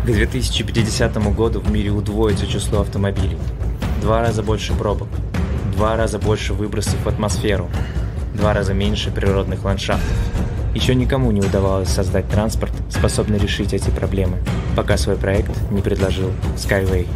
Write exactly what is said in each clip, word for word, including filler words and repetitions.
К две тысячи пятидесятому году в мире удвоится число автомобилей. Два раза больше пробок, два раза больше выбросов в атмосферу, два раза меньше природных ландшафтов. Еще никому не удавалось создать транспорт, способный решить эти проблемы, пока свой проект не предложил Skyway.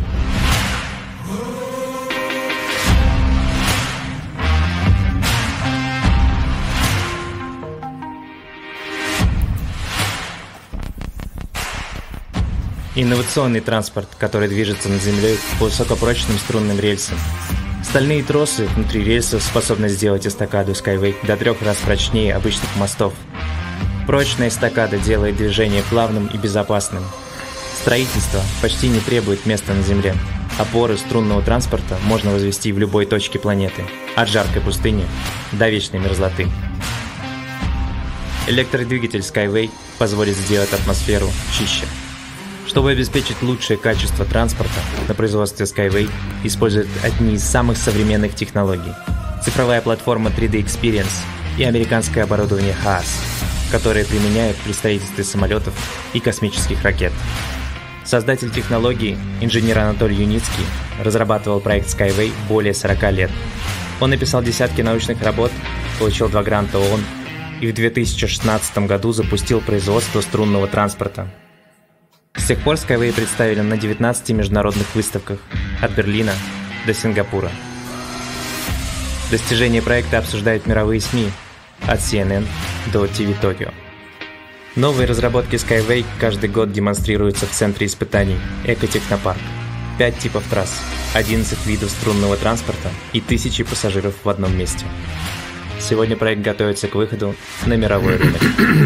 Инновационный транспорт, который движется над землей по высокопрочным струнным рельсам. Стальные тросы внутри рельсов способны сделать эстакаду Skyway до трех раз прочнее обычных мостов. Прочная эстакада делает движение плавным и безопасным. Строительство почти не требует места на земле. Опоры струнного транспорта можно возвести в любой точке планеты, от жаркой пустыни до вечной мерзлоты. Электродвигатель Skyway позволит сделать атмосферу чище. Чтобы обеспечить лучшее качество транспорта, на производстве Skyway используют одни из самых современных технологий – цифровая платформа три дэ Experience и американское оборудование хаас, которые применяют при строительстве самолетов и космических ракет. Создатель технологии, инженер Анатолий Юницкий, разрабатывал проект Skyway более сорока лет. Он написал десятки научных работ, получил два гранта ООН и в две тысячи шестнадцатом году запустил производство струнного транспорта. С тех пор Skyway представлен на девятнадцати международных выставках, от Берлина до Сингапура. Достижения проекта обсуждают мировые СМИ, от си эн эн до ти ви Tokyo. Новые разработки Skyway каждый год демонстрируются в центре испытаний Экотехнопарк. Пять типов трасс, одиннадцать видов струнного транспорта и тысячи пассажиров в одном месте. Сегодня проект готовится к выходу на мировой рынок.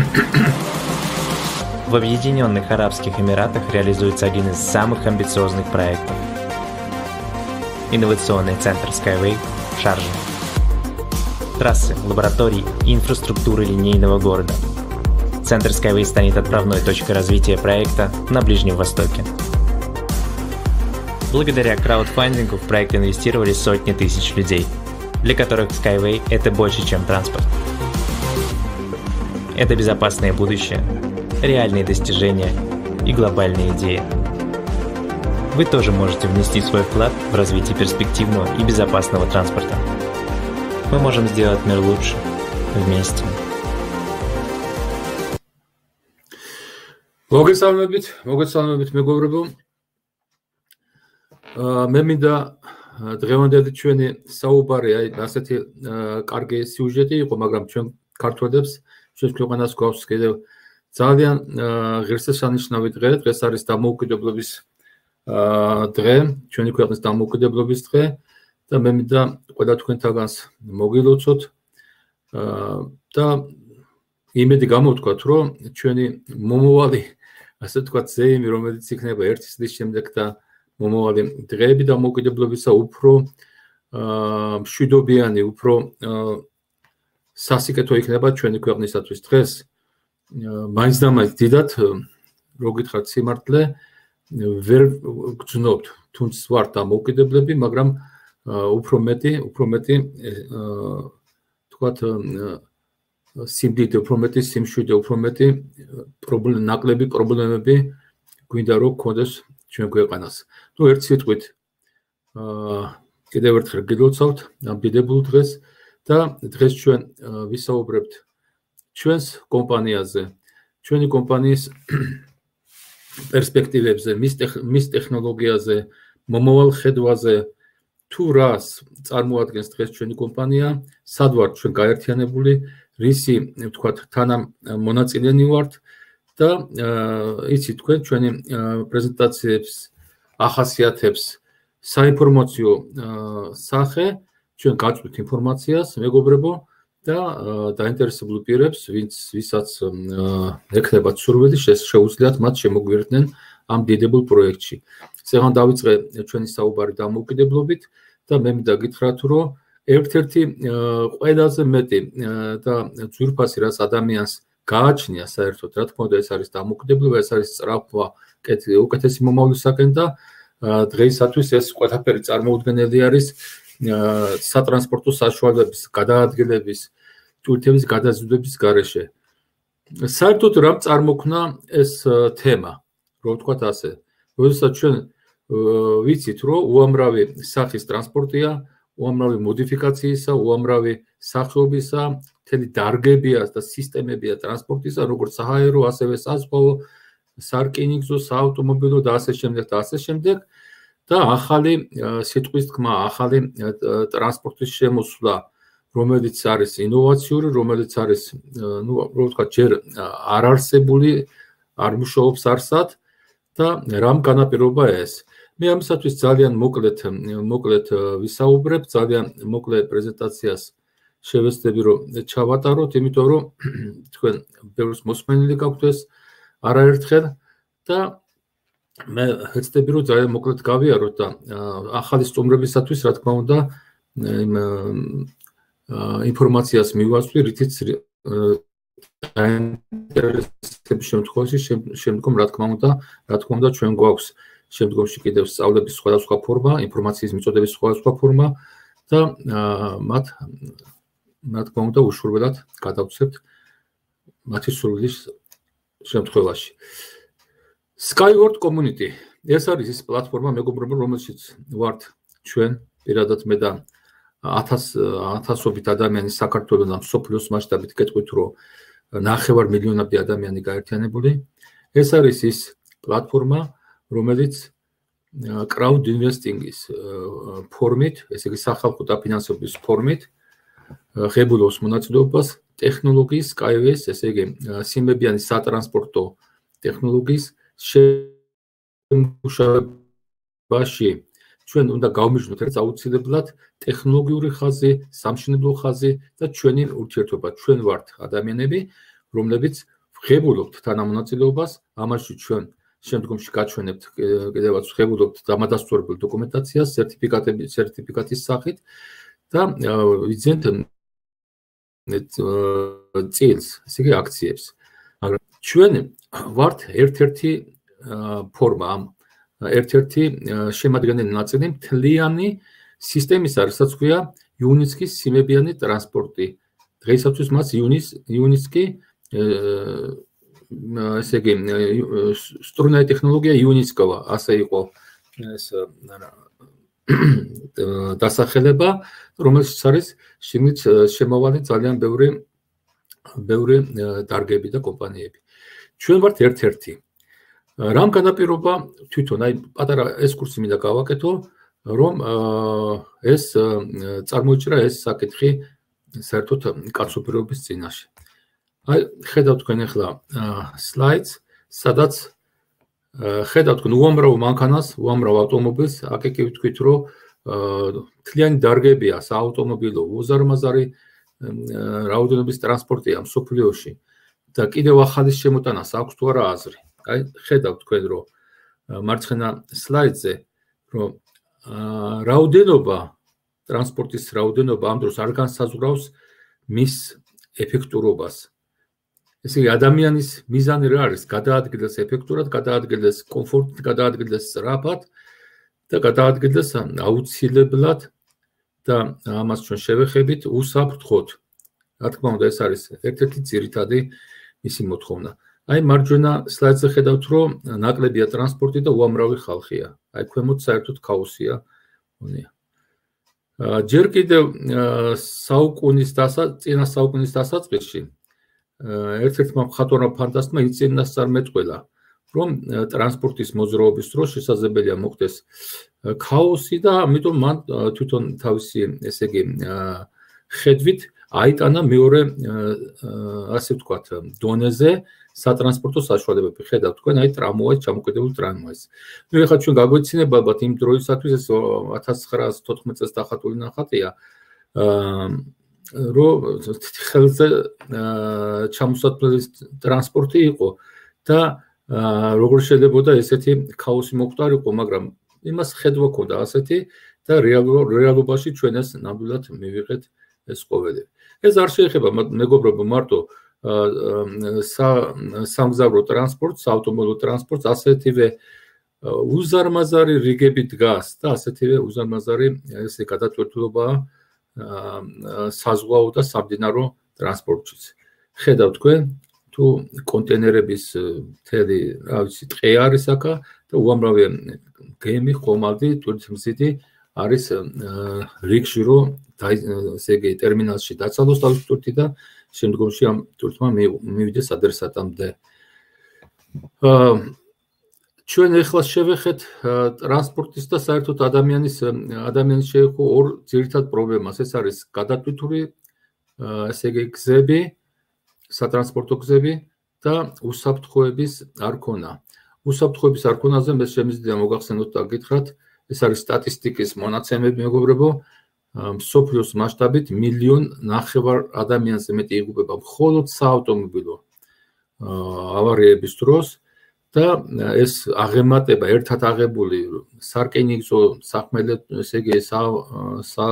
В Объединенных Арабских Эмиратах реализуется один из самых амбициозных проектов – инновационный центр Skyway в Шарже. Трассы, лаборатории и инфраструктура линейного города. Центр Skyway станет отправной точкой развития проекта на Ближнем Востоке. Благодаря краудфандингу в проект инвестировали сотни тысяч людей, для которых Skyway – это больше, чем транспорт. Это безопасное будущее, реальные достижения и глобальные идеи. Вы тоже можете внести свой вклад в развитие перспективного и безопасного транспорта. Мы можем сделать мир лучше вместе. მოგესალმებით, მოგესალმებით მეგობრებო. მე მინდა დღევანდელი ჩვენი საუბარი აი ასეთი კარგი სიუჟეტი იყო, მაგრამ ჩვენ ქართველებს, ჩვენ ქვეყანას გვაქვს კიდევ ძალიან ღირსშესანიშნავი დღე. დღეს არის დამოუკიდებლობის დღე, ჩვენი ქვეყნის დამოუკიდებლობის დღე და მე მინდა ყველა თქვენთაგანს მოგილოცოთ და იმედი გამოვთქვათ, რომ ჩვენი მომავალი, ასე ვთქვათ, ზეიმი, რომელიც იქნება ერთი წლის შემდეგ და მომავალი დღეები დამოუკიდებლობისა უფრო მშვიდობიანი, უფრო სასიკეთო იქნება ჩვენი ქვეყნისათვის. დღეს მაინც და მაინც დიდად, რო გითხრათ სიმართლე, ვერ გძნობთ, თუნდაც ვართ დამოუკიდებლები, მაგრამ უფრო მეტი, უფრო მეტი ვთქვათ სიმდიდრე, უფრო მეტი სიმშვიდე, უფრო მეტი პრობლემა, ნაკლები პრობლემები გვინდა რომ გქონდეს ჩვენ ქვეყანას. ნუ ერთ სიტყვით კიდევ ერთხელ გილოცავთ ამ დიდებულ დღეს და დღეს ჩვენ ვისაუბრებთ ჩვენს კომპანიაზე, ჩვენი კომპანიის პერსპექტივებზე, მის ტექნოლოგიაზე, მომავალ ხედვაზე, თუ რას წარმოადგენს დღეს ჩვენი კომპანია, სად ვართ ჩვენ გაერთიანებული, რისი ვთქვათ თანამონაწილენი ვართ და იცით თქვენ ჩვენი პრეზენტაციებს ახასიათებს საინფორმაციო სახე, ჩვენ გაწვით ინფორმაციას მეგობრებო და დაინტერესებულ პირებს, ვინც ვისაც ექნებათ სურვილი, შეუძლიათ მათ შემოგვიერთდნენ ამ დიდებულ პროექტში. ზეგან დავიწყე ჩვენი საუბარი დამოუკიდებლობით და მე მინდა გითხრათ, რომ ერთ-ერთი ყველაზე მეტი და ძვირფასი რაც ადამიანს გააჩნია საერთოდ, რა თქმა უნდა, ეს არის დამოუკიდებლობა, ეს არის სწრაფვა უკეთესი მომავლისაკენ და დღეისათვის ეს ყველაფერი წარმოუდგენელი არის სატრანსპორტო საშუალებების გადაადგილების, ტვირთების გადაზიდვების გარეშე. საერთოდ რამ წარმოქმნა ეს თემა, რომ ვთქვათ ასე. როდესაც ჩვენ ვიცით, რომ უამრავი სახის ტრანსპორტია, უამრავი მოდიფიკაციისა, უამრავი სახეობისა, მთელი დარგებია და სისტემებია ტრანსპორტისა, როგორც საჰაერო, ასევე საზღვაო, სარკინიგზო, საავტომობილო და ასე შემდეგ და ასე შემდეგ. და ახალი სიტყვის თქმა, ახალი ტრანსპორტის შემოსვლა, რომელიც არის ინოვაციური, რომელიც არის, ну, რო ვთქვათ, ჯერ არ არსებული, არ მუშაობს არსად და რამ განაპირობა ეს. მე ამისათვის ძალიან მოკლედ, მოკლედ ვისაუბრებ, ძალიან მოკლე პრეზენტაციას შევეცდები, რომ ჩავატაროთ, იმიტომ რომ თქვენ ბევრს მოსმენილი გაქვთ ეს არაერთხელ და მე ვეცდები, რომ ძალიან მოკლედ გავიაროთ და ახალი სტუმრებისათვის, რა თქმა უნდა, ინფორმაციას მივასწრი, რითიც დაინტერესების შემთხვევაში შემდგომ, რა თქმა უნდა, რა თქმა უნდა, ჩვენ გვაქვს შემდგომში კიდევ სწავლების სხვადასხვა ფორმა, ინფორმაციის მიწოდების სხვადასხვა ფორმა და მათ, რა თქმა უნდა, უშუალოდ გადავცემთ მათი სურვილის შემთხვევაში. Skyward Community. ეს არის ის პლატფორმა, მეგობრებო, რომელშიც ვართ ჩვენ, პირადად მე და ათასობით ადამიანი საქართველოს და მსოფლიოს მასშტაბით გეტყვით, რომ ნახევარ მილიონამდე ადამიანი გაერთიანებული. ეს არის ის პლატფორმა, რომელიც crowd investing-ის ფორმით, ესე იგი სახალხო დაფინანსების ფორმით ღებულობს მონაწილეობას ტექნოლოგიის Skyways, ესე იგი სიმებიანი სატრანსპორტო ტექნოლოგიის შემუშავებაში ჩვენ უნდა გავმიჯნოთ ერთ აუცილებლად ტექნოლოგიური ხაზი, სამშენებლო ხაზი და ჩვენი ურთიერთობა. ჩვენ ვართ ადამიანები, რომლებიც ვღებულობთ თანამონაწილეობას, ამაში ჩვენ შემდგომში გაჩვენებთ კიდევაც ვღებულობთ დამადასტურებულ დოკუმენტაციას, სერტიფიკატების, სერტიფიკატის სახით და ვიძენთ წილს, ესე იგი აქციებს. მაგრამ ჩვენ ვართ ერთ-ერთი ფორმა ამ ერთ-ერთი შემადგენელი ნაწილი მთლიანი სისტემის, რასაც ქვია იუნისკის სიმებიანი ტრანსპორტი. დღეისათვის მას იუნის იუნისკი ესე იგი სტრუნაი ტექნოლოგია იუნისკოვა, ასე იყო ეს დასახელება, რომელშიც არის შიგნით შემავალი ძალიან ბევრი ბევრი დარგები და კომპანიები. ჩვენ ვართ ერთ-ერთი. რამ განაპირობა თვითონ, აი პატარა ესკურსი მინდა გავაკეთო, რომ ეს წარმოიჭრა ეს საკითხი საერთოდ კაცობრიობის წინაშე. აი ხედავთ თქვენ ახლა სლაიდს, სადაც ხედავთ თქვენ უამრავ მანქანას, უამრავ ავტომობილს, აქ კი ვთქვით, რომ მთლიანი დარგებია საავტომობილო, უზარმაზარი რაოდენობის ტრანსპორტია მსოფლიოში და კიდევ ახალის შემოტანას აქვს თუ არა აზრი. აი ხედავთ თქვენ, რომ მარცხენა სლაიდზე, რომ რაოდენობა, ტრანსპორტის რაოდენობა ამ დროს არ განსაზღვრავს მის ეფექტურობას. ესე იგი ადამიანის მიზანი რა არის? გადაადგილდეს ეფექტურად, გადაადგილდეს კომფორტით, გადაადგილდეს სწრაფად და გადაადგილდეს აუცილებლად და ამას ჩვენ შევეხებით უსაფრთხოდ. რა თქმა უნდა, ეს არის ერთ-ერთი ძირითადი მისი მოთხოვნა. აი მარჯვენა სლაიდზე ხედავთ, რომ ნაკლებია ტრანსპორტი და უამრავი ხალხია. აი ქვემოთ საერთოდ ქაოსია. ჯერ კიდევ საუკუნის წინა საუკუნის დასაწყისში ერთ-ერთმა მხატვარმა ფანტასტმა იწინასწარმეტყველა, რომ ტრანსპორტის მოძრაობის დროს შესაძლებელია მოხდეს ქაოსი და ამიტომ მან თვითონ თავისი, ესე იგი, ხედვით აიტანა მეორე, ასე ვთქვათ, დონეზე სატრანსპორტო საშუალებები. ხედავთ თქვენ, აი ტრამვაის, ჩამოკიდებული ტრამვაის. ნუ ეხლა ჩვენ გაგვეცინება ალბათ იმ დროისათვის, ეს ათას ცხრაასი თოთხმეტ წელს დახატული ნახატია, რომ ხელზე ჩამოსათვლელი ტრანსპორტი იყო და როგორ შეიძლებოდა ესეთი ქაოსი მოხდარიყო, მაგრამ იმას ხედვა ქონდა ასეთი და რეალობაში ჩვენ ეს ნამდვილად მივიღეთ ეს ყოველები. ეს არ შეეხება მეგობრებო მარტო სამგზავრო ტრანსპორტს, საავტომობილო ტრანსპორტს, ასეთივე უზარმაზარი რიგები დგას და ასეთივე უზარმაზარი ესე გადატვირთულობაა საზღვაო და სამდინარო ტრანსპორტშიც. ხედავთ თქვენ, თუ კონტეინერების მთელი, რა ვიცი, ტყე არის აქა და უამრავი გემი, ხომალდი, ტვირთმზიდი არის რიგში, რომ ესე იგი ტერმინალში დაცალოს თავისი ტვირთი და შემდგომში ამ ტვირთმა მივიდეს ადრესატამდე. ჩვენ ეხლა შევეხეთ ტრანსპორტის და საერთოდ ადამიანის ადამიანის შეეხო ორ ძირითად პრობლემას. ეს არის გადატვირთული ესე იგი გზები, სატრანსპორტო გზები და უსაფრთხოების არქონა. უსაფრთხოების არქონაზე მე შემიძლია მოგახსენოთ და გითხრათ, ეს არის სტატისტიკის მონაცემები, მეგობრებო, მსოფლიოს მასშტაბით მილიონ ნახევარ ადამიანზე მეტი იღუპება მხოლოდ საავტომობილო ავარიების დროს და ეს აღემატება ერთად აღებული სარკინიგზო სახმელეთო, ესე იგი სა სა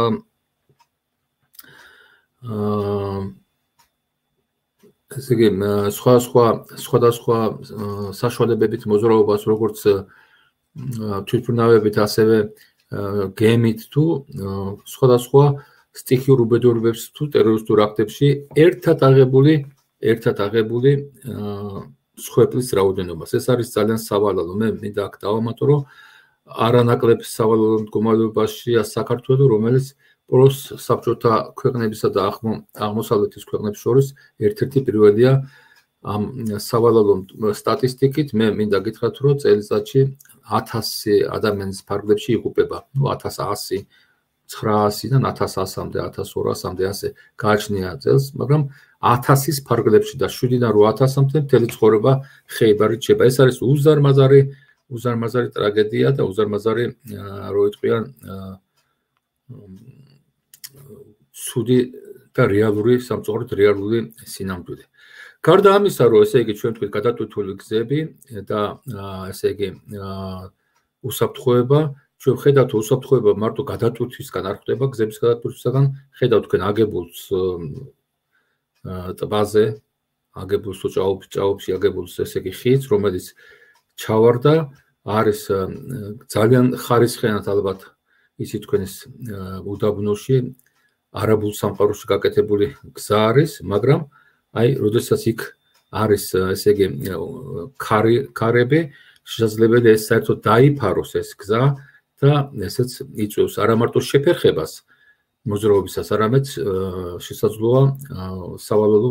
ესე იგი სხვა სხვა სხვადასხვა საშუალებებით მოძრაობას, როგორც თვითმფრინავებით, ასევე გემით თუ სხვადასხვა სტიქიურ უბედურებებს თუ ტერორისტულ აქტებში ერთად აღებული ერთად აღებული სხვეპლის რაოდენობას. ეს არის ძალიან სავალალო. მე მინდა აქ დავამატო, რომ არანაკლებ სავალალო მდგომარეობაშია საქართველო, რომელიც პროს საბჭოთა ქვეყნებისა და აღმოსავლეთის ქვეყნებს შორის ერთ-ერთი პირველია ამ სავალალო სტატისტიკით. მე მინდა გითხრათ, რომ წელიწადში ათასი ადამიანის ფარგლებში იღუპება, ნუ ათას ასი, ცხრაასიდან ათას ასამდე, ათას ორასამდე ასე გააჩნია წელს, მაგრამ ათასის ფარგლებში და შვიდიდან რვა ათასამდე მთელი ცხოვრება ხეიბარით შეება. ეს არის უზარმაზარი უზარმაზარი ტრაგედია და უზარმაზარი რო იტყვიან ცუდი და რეალური სამწუხაროდ რეალური სინამდვილე. გარდა ამისა, რომ ესე იგი ჩვენ თქვით გადატვირთული გზები და ესე იგი უსაფრთხოება, ჩვენ ხედავთ უსაფრთხოება მარტო გადატვირთვისგან არ ხდება, გზების გადატვირთვისგან ხედავთ თქვენ აგებულს ტბაზე, აგებულს ჭაობში აგებულს ესე იგი ხიდს, რომელიც ჩავარდა, არის ძალიან ხარისხიანად ალბათ ისი თქვენის უდაბნოში არაბულ სამყაროში გაკეთებული გზა არის, მაგრამ აი, როდესაც იქ არის ესე იგი ქარი ქარები, შესაძლებელია ეს საერთოდ დაიფაროს ეს გზა და ესეც იწვევს არა მარტო შეფერხებას მოძრაობისას, არამედ შესაძლოა სავალალო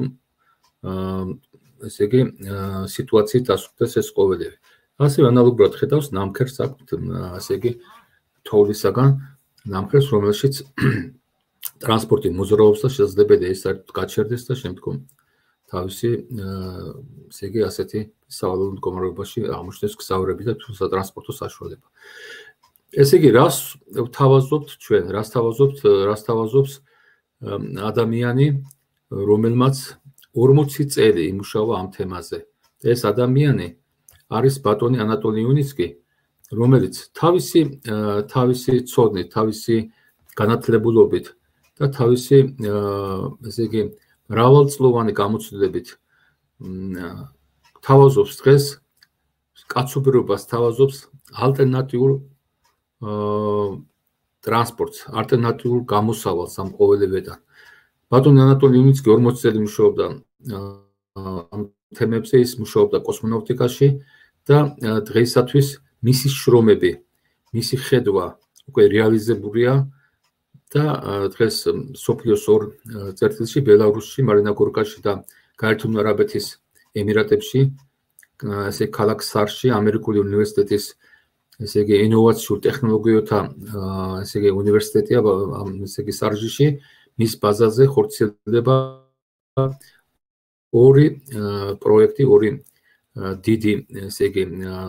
ესე იგი სიტუაციით დასრულდეს ეს ყოველივე. ასევე ანალოგურად ხედავს ნამქერს აქვთ, ასე იგი თოვლისაგან ნამქერს, რომელშიც ტრანსპორტი მოძრაობს და შესაძლებელია ეს საერთოდ გაჩერდეს და შემდგომ თავისი ესე იგი ასეთი სავალალო მდგომარეობაში აღმოჩნდეს გზავრები და თუ სატრანსპორტო საშუალება. ესე იგი, რას ვთავაზობთ ჩვენ, რას თავაზობთ, რას თავაზობს ადამიანი, რომელმაც ორმოცი წელი იმუშავა ამ თემაზე. ეს ადამიანი არის ბატონი ანატოლი იუნიცკი, რომელიც თავისი თავისი ცოდნით, თავისი განათლებულობით და თავისი ესე იგი მრავალწლოვანი გამოცდილებით თავაზობს დღეს კაცობრიობას თავაზობს ალტერნატიულ ტრანსპორტს, ალტერნატიულ გამოსავალს ამ ყოველივედან. ბატონი ანატოლი იუნიცკი ორმოცი წელი მუშაობდა ამ თემებზე, ის მუშაობდა კოსმონავტიკაში და დღეისათვის მისი შრომები, მისი ხედვა უკვე რეალიზებულია და დღეს სოფლიოს ორ წერტილში, ბელარუსში, მარინაგორკაში და გაერთიანებული არაბეთის ემირატებში, ესე ქალაქ სარში, ამერიკული უნივერსიტეტის ესე იგი ინოვაციურ ტექნოლოგიათა ესე იგი უნივერსიტეტია, ესე იგი სარჟიში, მის ბაზაზე ხორციელდება ორი პროექტი, ორი დიდი ესე იგი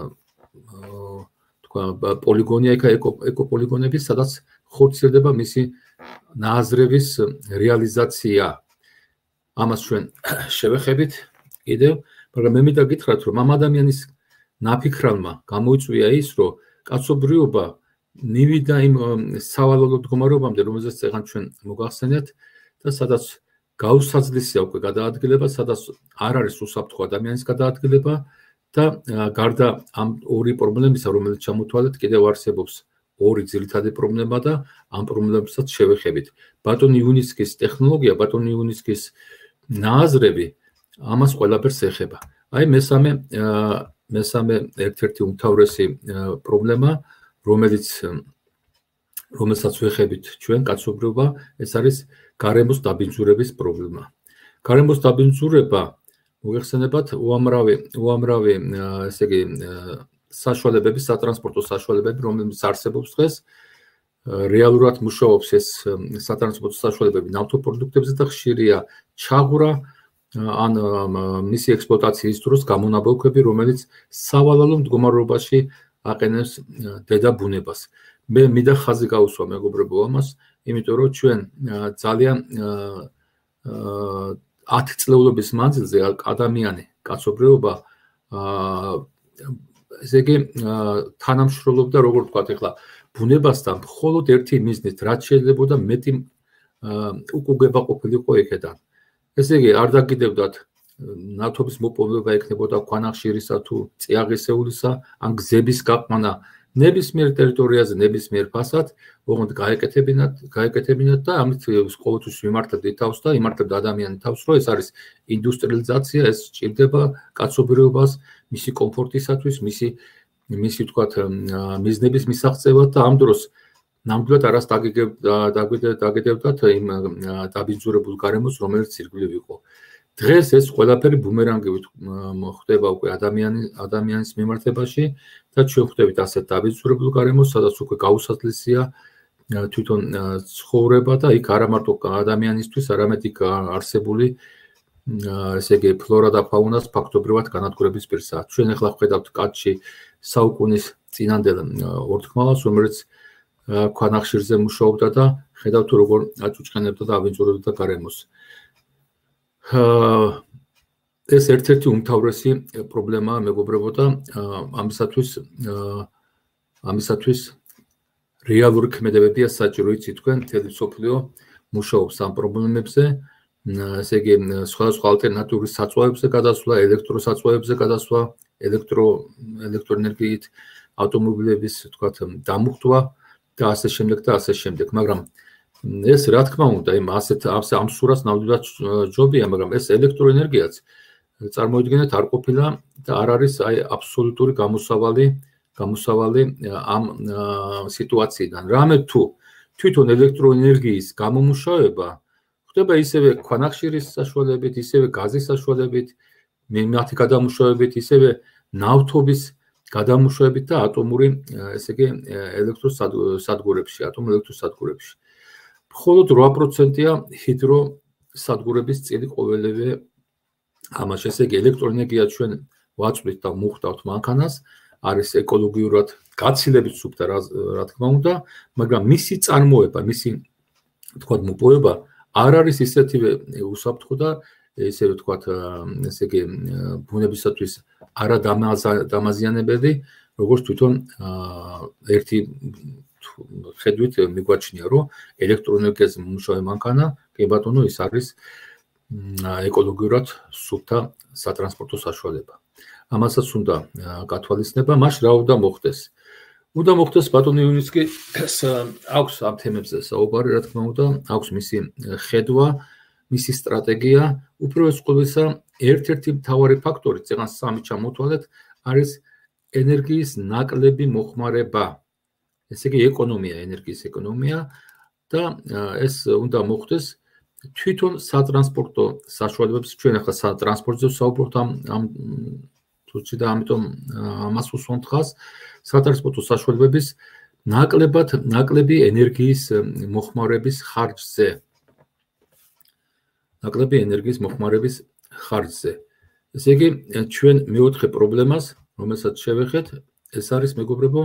თქვა პოლიგონია, ეკოპოლიგონები, სადაც ხორციელდება მისი ნაზრების რეალიზაცია. ამას ჩვენ შევეხებით კიდევ, მაგრამ მე მინდა გითხრათ, რომ ამ ადამიანის ნაფიქრალმა გამოიწვია ის, რომ კაცობრიობა მივიდა იმ სავალალო მდგომარეობამდე, რომელზეც წეგან ჩვენ მოგახსენეთ და სადაც გაუსაძლისია უკვე გადაადგილება, სადაც არ არის უსაფრთხო ადამიანის გადაადგილება და გარდა ამ ორი პრობლემისა, რომელიც ჩამოთვალეთ, კიდევ არსებობს ორი ძირითადი პრობლემა და ამ პრობლემებსაც შევეხებით. ბატონი იუნიცკის ტექნოლოგია, ბატონი იუნიცკის ნაზრები ამას ყველაფერს ეხება. აი მესამე მესამე ერთ-ერთი უმთავრესი პრობლემა, რომელიც რომელსაც ვეხებით ჩვენ კაცობრიობა, ეს არის გარემოს დაბინძურების პრობლემა. გარემოს დაბინძურება მოიხსენებათ უამრავი უამრავი ესე იგი საშუალებები, სატრანსპორტო საშუალებები, რომლებიც არსებობს დღეს, რეალურად მუშაობს ეს სატრანსპორტო საშუალებები ნავთობპროდუქტებზე და ხშირია ჩაღვრა ან მისი ექსპლუატაციის დროს გამონაბოლქვები, რომელიც სავალალო მდგომარეობაში აყენებს დედა ბუნებას. მე მინდა ხაზი გაუსვა მეგობრებო ამას, იმიტომ რომ ჩვენ ძალიან ათი წლეულობის მანძილზე ადამიანი, კაცობრიობა ესე იგი თანამშრომლობდა, როგორ ვთქვათ, ეხლა ბუნებასთან მხოლოდ ერთი მიზნით, რაც შეიძლებოდა მეტი უკუგება ყოფილიყო იქედან. ესე იგი, არ დაგიდევდათ ნავთობის მოპოვება ექნებოდა ქვანახშირისა თუ წიაღისეულისა, ან გზების გაყვანა ნებისმიერ ტერიტორიაზე, ნებისმიერ ფასად, ოღონდ გაეკეთებინათ, გაეკეთებინათ და ამით ყოველთვის ვიმართებდით თავს და იმართებდა ადამიანი თავს, რომ ეს არის ინდუსტრიალიზაცია, ეს სჭირდება კაცობრიობას, მისი კომფორტისათვის, მისი მისი ვთქვათ მიზნების მისაღწევად და ამ დროს ნამდვილად არას დაგიდევდათ იმ დაბინძურებულ გარემოს, რომელიც ირგვლივ იყო. დღეს ეს ყველაფერი ბუმერანგივით ხდება უკვე ადამიანის მიმართებაში და ჩვენ ხვდებით ასეთ დაბინძურებულ გარემოს, სადაც უკვე გაუსაზრდელია თვითონ ცხოვრება და იქ არა მარტო ადამიანისთვის, არამედ იქ არსებული ესე იგი ფლორა და ფაუნას ფაქტობრივად განადგურების პირსაა. ჩვენ ახლა ხვდებით კაცში საუკუნის წინანდელ ორთქმალას, რომელიც ქვანახშირზე მუშაობდა და ხედავთ თუ როგორ აწუჭყენებდა და აბინძურებდა გარემოს. ეს ერთ-ერთი უმთავრესი პრობლემაა მეგობრებო და ამისათვის ამისათვის რეალური ქმედებებია საჭირო, იცით თქვენ, მთელი მსოფლიო მუშაობს ამ პრობლემებზე, ესე იგი სხვადასხვა ალტერნატიული საწვავებზე გადასვლა, ელექტროსაწვავებზე გადასვლა, ელექტრო ელექტროენერგიით ავტომობილების თქვათ დამუხტვა და ასე შემდეგ და ასე შემდეგ, მაგრამ ეს რა თქმა უნდა, იმ ასეთ ამ სურათს ნამდვილად ჯობია, მაგრამ ეს ელექტროენერგიაც წარმოიდგინეთ არ ყოფილა და არ არის აი აბსოლუტური გამოსავალი გამოსავალი ამ სიტუაციიდან. რამე თუ თვითონ ელექტროენერგიის გამომუშავება ხდება ისევე ქვანახშირის საშუალებით, ისევე გაზის საშუალებით, მათი გადამუშავებით, ისევე ნავთობის გადამუშავებით და ატომური, ესე იგი, ელექტროსადგურებში, ატომ ელექტროსადგურებში. მხოლოდ რვა პროცენტია ჰიდროსადგურების წილი ყოველივე ამაში, ესე იგი, ელექტროენერგია ჩვენ ვაწვდით და მუხტავთ მანქანას, არის ეკოლოგიურად გაცილებით სუფთა, რა თქმა უნდა, მაგრამ მისი წარმოება, მისი თქვათ მოპოვება არ არის ისეთივე უსაფრთხო და ესე ვთქვათ, ესე იგი, ბუნებისათვის არა დამაზიანებელი, როგორც თვითონ ერთი ხედვით მიგვაჩნია, რომ ელექტროენერგიაზე მუშაობ მანქანა, კი ბატონო, ის არის ეკოლოგიურად სუფთა სატრანსპორტო საშუალება. ამასაც უნდა გათვალისწინება, მას რა უნდა მოხდეს. უნდა მოხდეს ბატონო იუნიცკი, აქვს ამ თემებზე საუბარი, რა თქმა უნდა, აქვს მისი ხედვა, მისი სტრატეგია, უპირველეს ყოვლისა, ერთ-ერთი მთავარი ფაქტორი, წეგან სამი ჩამოთვალეთ, არის ენერგიის ნაკლები მოხმარება. ესე იგი, ეკონომია, ენერგიის ეკონომია და ეს უნდა მოხდეს თვითონ სატრანსპორტო საშუალებებს, ჩვენ ახლა სატრანსპორტზე ვსაუბრობთ ამ ამ თუჩი და ამიტომ ამას უსვამთ ხაზს, სატრანსპორტო საშუალებების ნაკლებად, ნაკლები ენერგიის მოხმარების ხარჯზე. ნაკლები ენერგიის მოხმარების ხარჯზე. ესე იგი, ჩვენ მეოთხე პრობლემას, რომელსაც შევეხეთ, ეს არის მეგობრებო,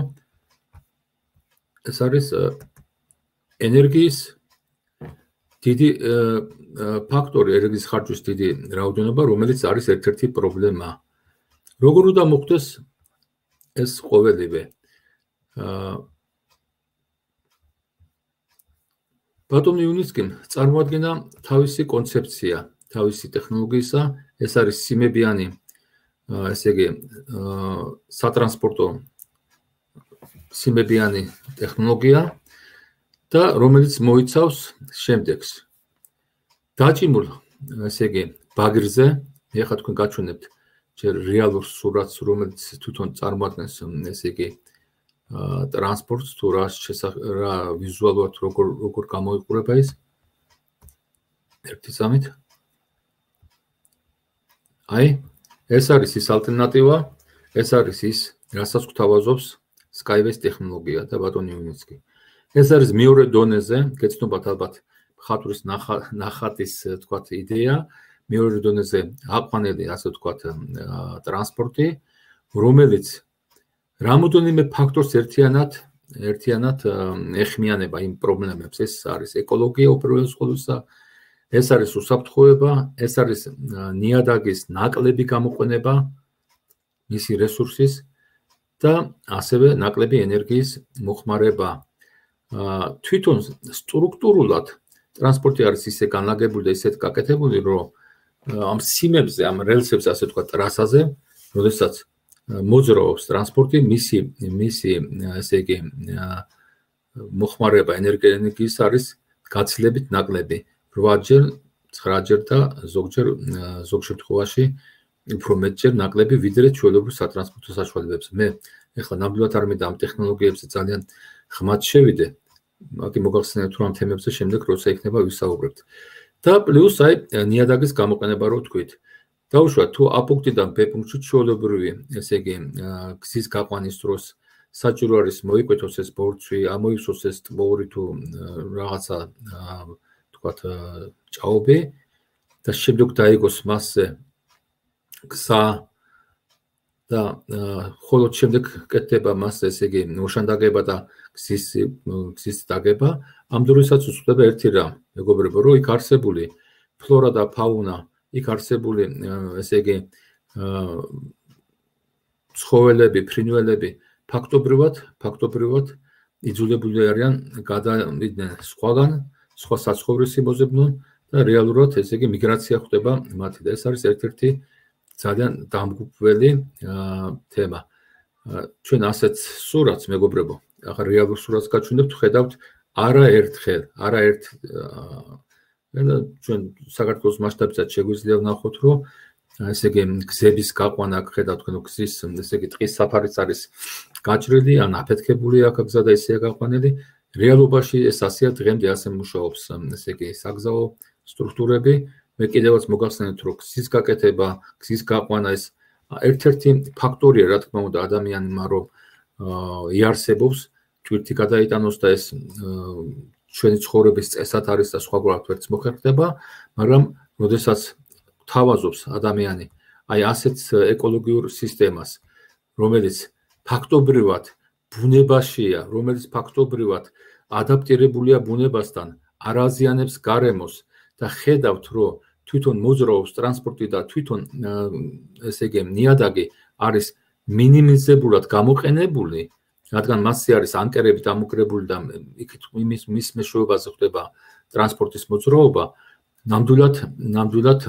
ეს არის ენერგიის დიდი ფაქტორი, ენერგიის ხარჯვის დიდი რაოდენობა, რომელიც არის ერთ-ერთი პრობლემა. როგორ უნდა მოხდეს ეს ყოველივე? ბატონო იუნიცკიმ წარმოადგენა თავისი კონცეფცია, თავისი ტექნოლოგიისა, ეს არის სიმებიანი, ესე იგი, სატრანსპორტო სიმებიანი ტექნოლოგია და რომელიც მოიცავს შემდეგს. დაჭიმულ, ესე იგი, ბაგირზე, მე ხა თქვენ გაჩვენებთ ჯერ რეალურ სურათს, რომელიც თვითონ წარმოადგენს ესე იგი ტრანსპორტს თუ რა რა ვიზუალურად როგორ როგორ გამოიყურება ის ერთი წამით აი ეს არის ის ალტერნატივა ეს არის ის რასაც გვთავაზობს Skyway-ს ტექნოლოგია და ბატონი იუნიცკი ეს არის მეორე დონეზე გეცნობათ ალბათ ხატვრის ნახატის თქვათ იდეა მეორე დონეზე აყვანელი ასე თქვათ ტრანსპორტი რომელიც რამოდენიმე ფაქტორს ერთიანად ერთიანად ეხმიანება იმ პრობლემებს ეს არის ეკოლოგია უპირველეს ყოვლისა ეს არის უსაფრთხოება ეს არის ნიადაგის ნაკლები გამოყენება მისი რესურსის და ასევე ნაკლები ენერგიის მოხმარება თვითონ სტრუქტურულად ტრანსპორტი არის ისე განლაგებული და ისეთ გაკეთებული რომ ამ სიმებზე ამ რელსებზე ასე თქვა ტრასაზე როდესაც მოძრაობს ტრანსპორტი მისი მისი ესე იგი მოხმარება ენერგიის არის გაცილებით ნაკლები რვა ჯერ ცხრა ჯერ და ზოგჯერ ზოგ შემთხვევაში უფრო მეტჯერ ნაკლები ვიდრე ჩვეულებრივ სატრანსპორტო საშუალებებს მე ეხლა ნამდვილად არ მინდა ამ ტექნოლოგიებზე ძალიან ხმად შევიდე მაგი მოგახსენებთ რომ ამ თემებზე შემდეგ როცა იქნება ვისაუბრებთ და პლუს აი ნიადაგის გამოყენება რო თქვით დაუშვათ თუ A პუნქტიდან B პუნქტში ჩვეულებრივი ესე იგი გზის გაყვანის დროს საჭირო არის მოიკვეთოს ეს ბორცვი ამოივსოს ეს ტბორი თუ რაღაცა თქვათ ჭაობი და შემდეგ დაიგოს მასზე გზა და ხოლო შემდეგ კეთდება მასზე ესე იგი მოშანდაგება და გზის გზის დაგება ამ დროისაც უწყვეტება ერთი რამ მეგობრებო რომ იქ არსებული ფლორა და ფაუნა იქ არსებული ესე იგი ცხოველები ფრინველები ფაქტობრივად ფაქტობრივად იძულებული არიან გადავიდნენ სხვაგან სხვა საცხოვრისს იმოზებდნენ და რეალურად ესე იგი მიგრაცია ხდება მათი და ეს არის ერთ-ერთი ძალიან დამგუკველი თემა ჩვენ ასეთ სურათს მეგობრებო ახლა რეალურ სურათს გაჩვენებთ ხედავთ არაერთხელ არაერთ ჩვენ საქართველოს მასშტაბებსაც შეგვიძლია ვნახოთ რომ ესე იგი გზების გაყვანა ხედავთ თქვენ გზის ესე იგი ტყის საფარიც არის გაჭრილი ან აფეთქებული აქ გზა და ისეა გაყვანილი რეალობაში ეს ასეა დღემდე ასე მუშაობს ესე იგი საგზაო სტრუქტურები მე კიდევაც მოგახსენებთ რომ გზის გაკეთება გზის გაყვანა ეს ერთ-ერთი ფაქტორია რა თქმა უნდა ადამიანმა რომ იარსებობს თვირთი გადაიტანოს და ეს ჩვენი ცხოვრების წესად არის და სხვაგვარად ვერც მოხერხდება მაგრამ როდესაც თავაზობს ადამიანი აი ასეთ ეკოლოგიურ სისტემას რომელიც ფაქტობრივად ბუნებაშია რომელიც ფაქტობრივად ადაპტირებულია ბუნებასთან არ აზიანებს გარემოს და ხედავთ რომ თვითონ მოძრაობს ტრანსპორტი და თვითონ ესე იგი ნიადაგი არის მინიმიზებულად გამოყენებული რადგან მასზე არის ანკერები დამოკრებული და იქით იმის მის მეშვეობაზე ხდება ტრანსპორტის მოძრაობა ნამდვილად ნამდვილად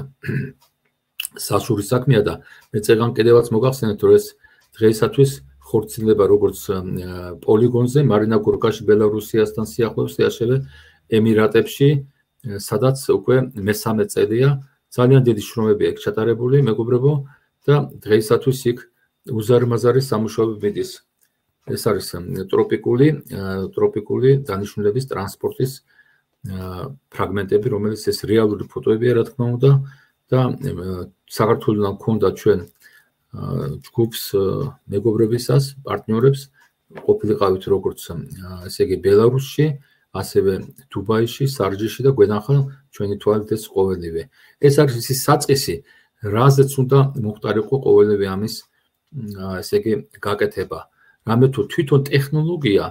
სასური საქმეა და მე წეგან კიდევაც მოგახსენებთ რომ ეს დღეისათვის ხორციელდება როგორც პოლიგონზე მარინა გორკაში ბელარუსიასთან სიახლოვეს და ასევე ემირატებში სადაც უკვე მესამე წელია ძალიან დიდი შრომები აქვს ჩატარებული მეგობრებო და დღეისათვის იქ უზარმაზარი სამუშაოები მიდის ეს არის ტროპიკული ტროპიკული დანიშნულების ტრანსპორტის ფრაგმენტები რომელიც ეს რეალური ფოტოებია რა თქმა უნდა და საქართველოსთან მქონდა ჩვენ ჯგუფს მეგობრებისას პარტნიორებს ყოფილიყავით როგორც ესე იგი ბელარუსში ასევე დუბაიში სარჯიში და გვენახა ჩვენი თვალით ეს ყოველივე ეს არის ის საწყისი რაზეც უნდა მოხდარიყო ყოველივე ამის ესე იგი გაკეთება რამე თუ თვითონ ტექნოლოგია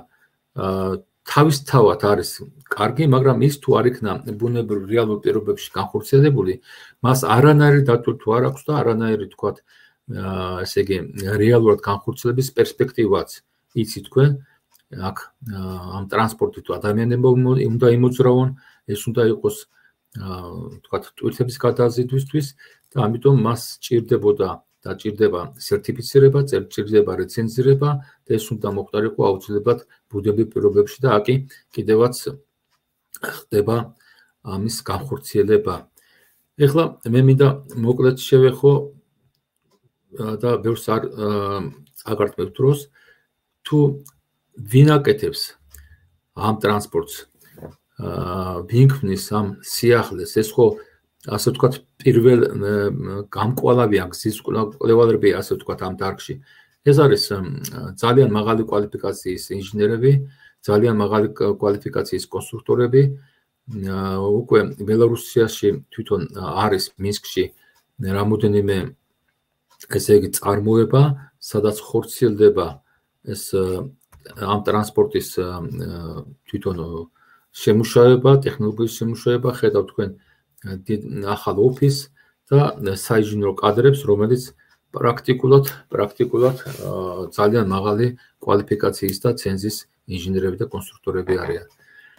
თავისთავად არის კარგი მაგრამ ის თუ არ იქნა ბუნებრივ რეალურ პირობებში განხორციელებული მას არანაირი დატვირთვა თუ არ აქვს და არანაირი თქვათ ესე იგი რეალურად განხორციელების პერსპექტივაც იცით თქვენ აქ ამ ტრანსპორტით თუ ადამიანები უნდა იმოძრავონ ეს უნდა იყოს თქვათ ტვირთების გადაზიდვისთვის და ამიტომ მას ჭირდებოდა და ჭირდება სერტიფიცირება, ჭირდება რეცენზირება და ეს უნდა მოხდარიყო აუცილებლად ბუნებრივ პირობებში და აკი კიდევაც ხდება ამის განხორციელება. ეხლა მე მინდა მოკლედ შევეხო და ბევრს არ აგარტყმებ დროს თუ ვინ აკეთებს ამ ტრანსპორტს ვინ ქმნის ამ სიახლეს ეს ხო ასე ვთქვათ პირველ გამკვალავი ან გზის კვლევარები ასე ვთქვათ ამ დარგში ეს არის ძალიან მაღალი კვალიფიკაციის ინჟინერები ძალიან მაღალი კვალიფიკაციის კონსტრუქტორები უკვე ბელარუსიაში თვითონ არის მინსკში რამოდენიმე ესე იგი წარმოება სადაც ხორციელდება ეს ამ ტრანსპორტის თვითონ შემუშავება ტექნოლოგიის შემუშავება ხედავთ თქვენ ახალ ოფისს და საინჟინრო კადრებს რომელიც პრაქტიკულად პრაქტიკულად ძალიან მაღალი კვალიფიკაციის და ცენზის ინჟინერები და კონსტრუქტორები არიან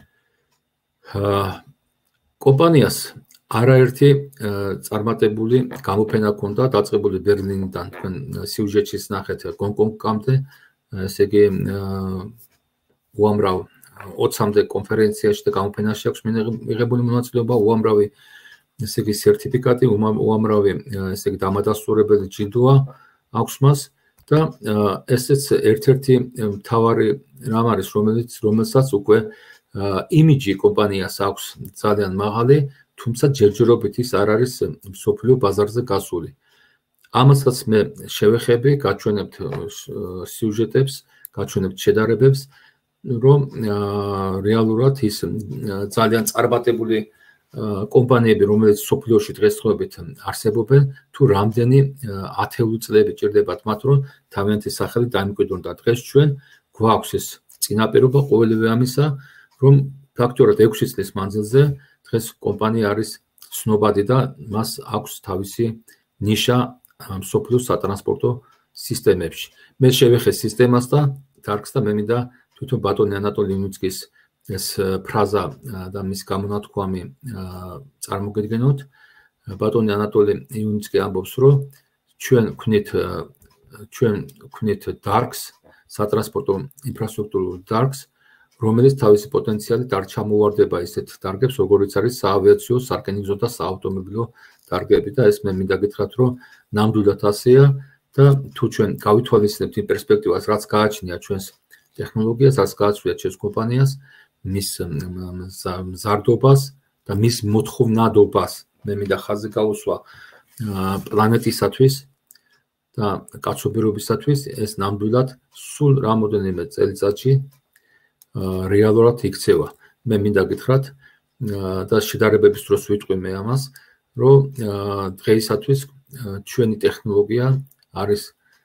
კომპანიას არაერთი წარმატებული გამოფენა ჰქონდა დაწყებული ბერლინიდან თქვენ სიუჟეტში ნახეთ გონკონგამდე ესე იგი უამრავ ოცამდე კონფერენციაში და გამოფენაში აქვს მიღებული მონაწილეობა უამრავი ესე იგი სერტიფიკატი უამრავი ესე იგი დამადასტურებელი ჯილდოა აქვს მას და ესეც ერთ-ერთი მთავარი რამ არის რომელიც რომელსაც უკვე იმიჯი კომპანიას აქვს ძალიან მაღალი თუმცა ჯერჯერობით ის არ არის მსოფლიო ბაზარზე გასული ამასაც მე შევეხები გაჩვენებთ სიუჟეტებს გაჩვენებთ შედარებებს რომ რეალურად ის ძალიან წარმატებული კომპანიები რომელიც სოფლიოში დღესდღეობით არსებობენ თუ რამდენი ათეული წლები ჭირდებათ მათ რომ თავიანთი სახელი დაიმკვიდრონ და დღეს ჩვენ გვაქვს ეს წინაპირობა ყოველივე ამისა რომ ფაქტობრივად ექვსი წლის მანძილზე დღეს კომპანია არის ცნობადი და მას აქვს თავისი ნიშა სოფლიოს სატრანსპორტო სისტემებში მე შევეხე სისტემას და დარგს და მე მინდა თვითონ ბატონი ანატოლი იუნიცკის ეს ფრაზა და მის გამონათქვამი წარმოგედგენოთ ბატონი ანატოლი იუნიცკი ამბობს რომ ჩვენ ვქნით ჩვენ ვქნით დარგს სატრანსპორტო ინფრასტრუქტურულ დარგს რომელიც თავისი პოტენციალით არ ჩამოვარდება ისეთ დარგებს როგორიც არის საავიაციო სარკინიგზო და საავტომობილო დარგები და ეს მე მინდა გითხრათ რომ ნამდვილად ასეა და თუ ჩვენ გავითვალისწინებთ იმ პერსპექტივას რაც გააჩნია ჩვენს ტექნოლოგიას რაც გააჩნია ჩვენს კომპანიას მის მზარდობას და მის მოთხოვნადობას მე მინდა ხაზი გაუსვა პლანეტისათვის და კაცობრიობისათვის ეს ნამდვილად სულ რამოდენიმე წელიწადში რეალურად იქცევა მე მინდა გითხრათ და შედარებების დროს ვიტყვი მე ამას რომ დღეისათვის ჩვენი ტექნოლოგია არის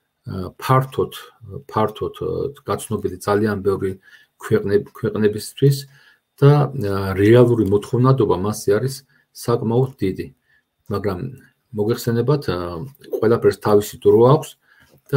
ფართოდ ფართოდ გაცნობილი ძალიან ბევრი ქვეყნებისთვის და რეალური მოთხოვნადობა მასზე არის საკმაოდ დიდი მაგრამ მოგეხსენებათ ყველაფერს თავისი დრო აქვს და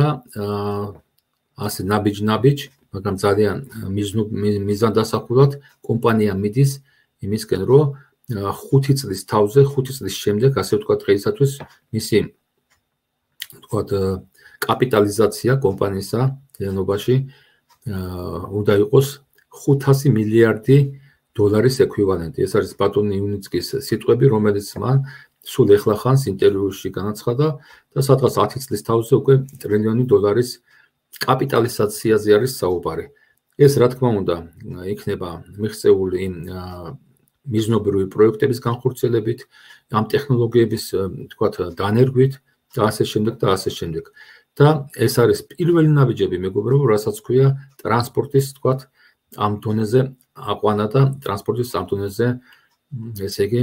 ასე ნაბიჯ-ნაბიჯ მაგრამ ძალიან მიზანდასახულად კომპანია მიდის იმისკენ რომ ხუთი წლის თავზე ხუთი წლის შემდეგ ასე ვთქვათ დღეისათვის მისი ვთქვათ კაპიტალიზაცია კომპანიისა დენობაში უნდა იყოს ხუთასი მილიარდი დოლარის ეკვივალენტი ეს არის ბატონი იუნიცკის სიტყვები რომელიც მან სულ ეხლა ხანს ინტერვიუში განაცხადა და სადღაც ათი წლის თავზე უკვე ტრილიონი დოლარის კაპიტალიზაციაზე არის საუბარი. ეს რა თქმა უნდა იქნება მიღწეული იმ მიზნობრივი პროექტების განხორციელებით, ამ ტექნოლოგიების თქვათ დანერგვით და ასე შემდეგ და ასე შემდეგ. და ეს არის პირველი ნაბიჯები მეგობრებო, რასაც ქვია ტრანსპორტის თქვათ ამ დონეზე აყვანა და ტრანსპორტის ამ დონეზე ესე იგი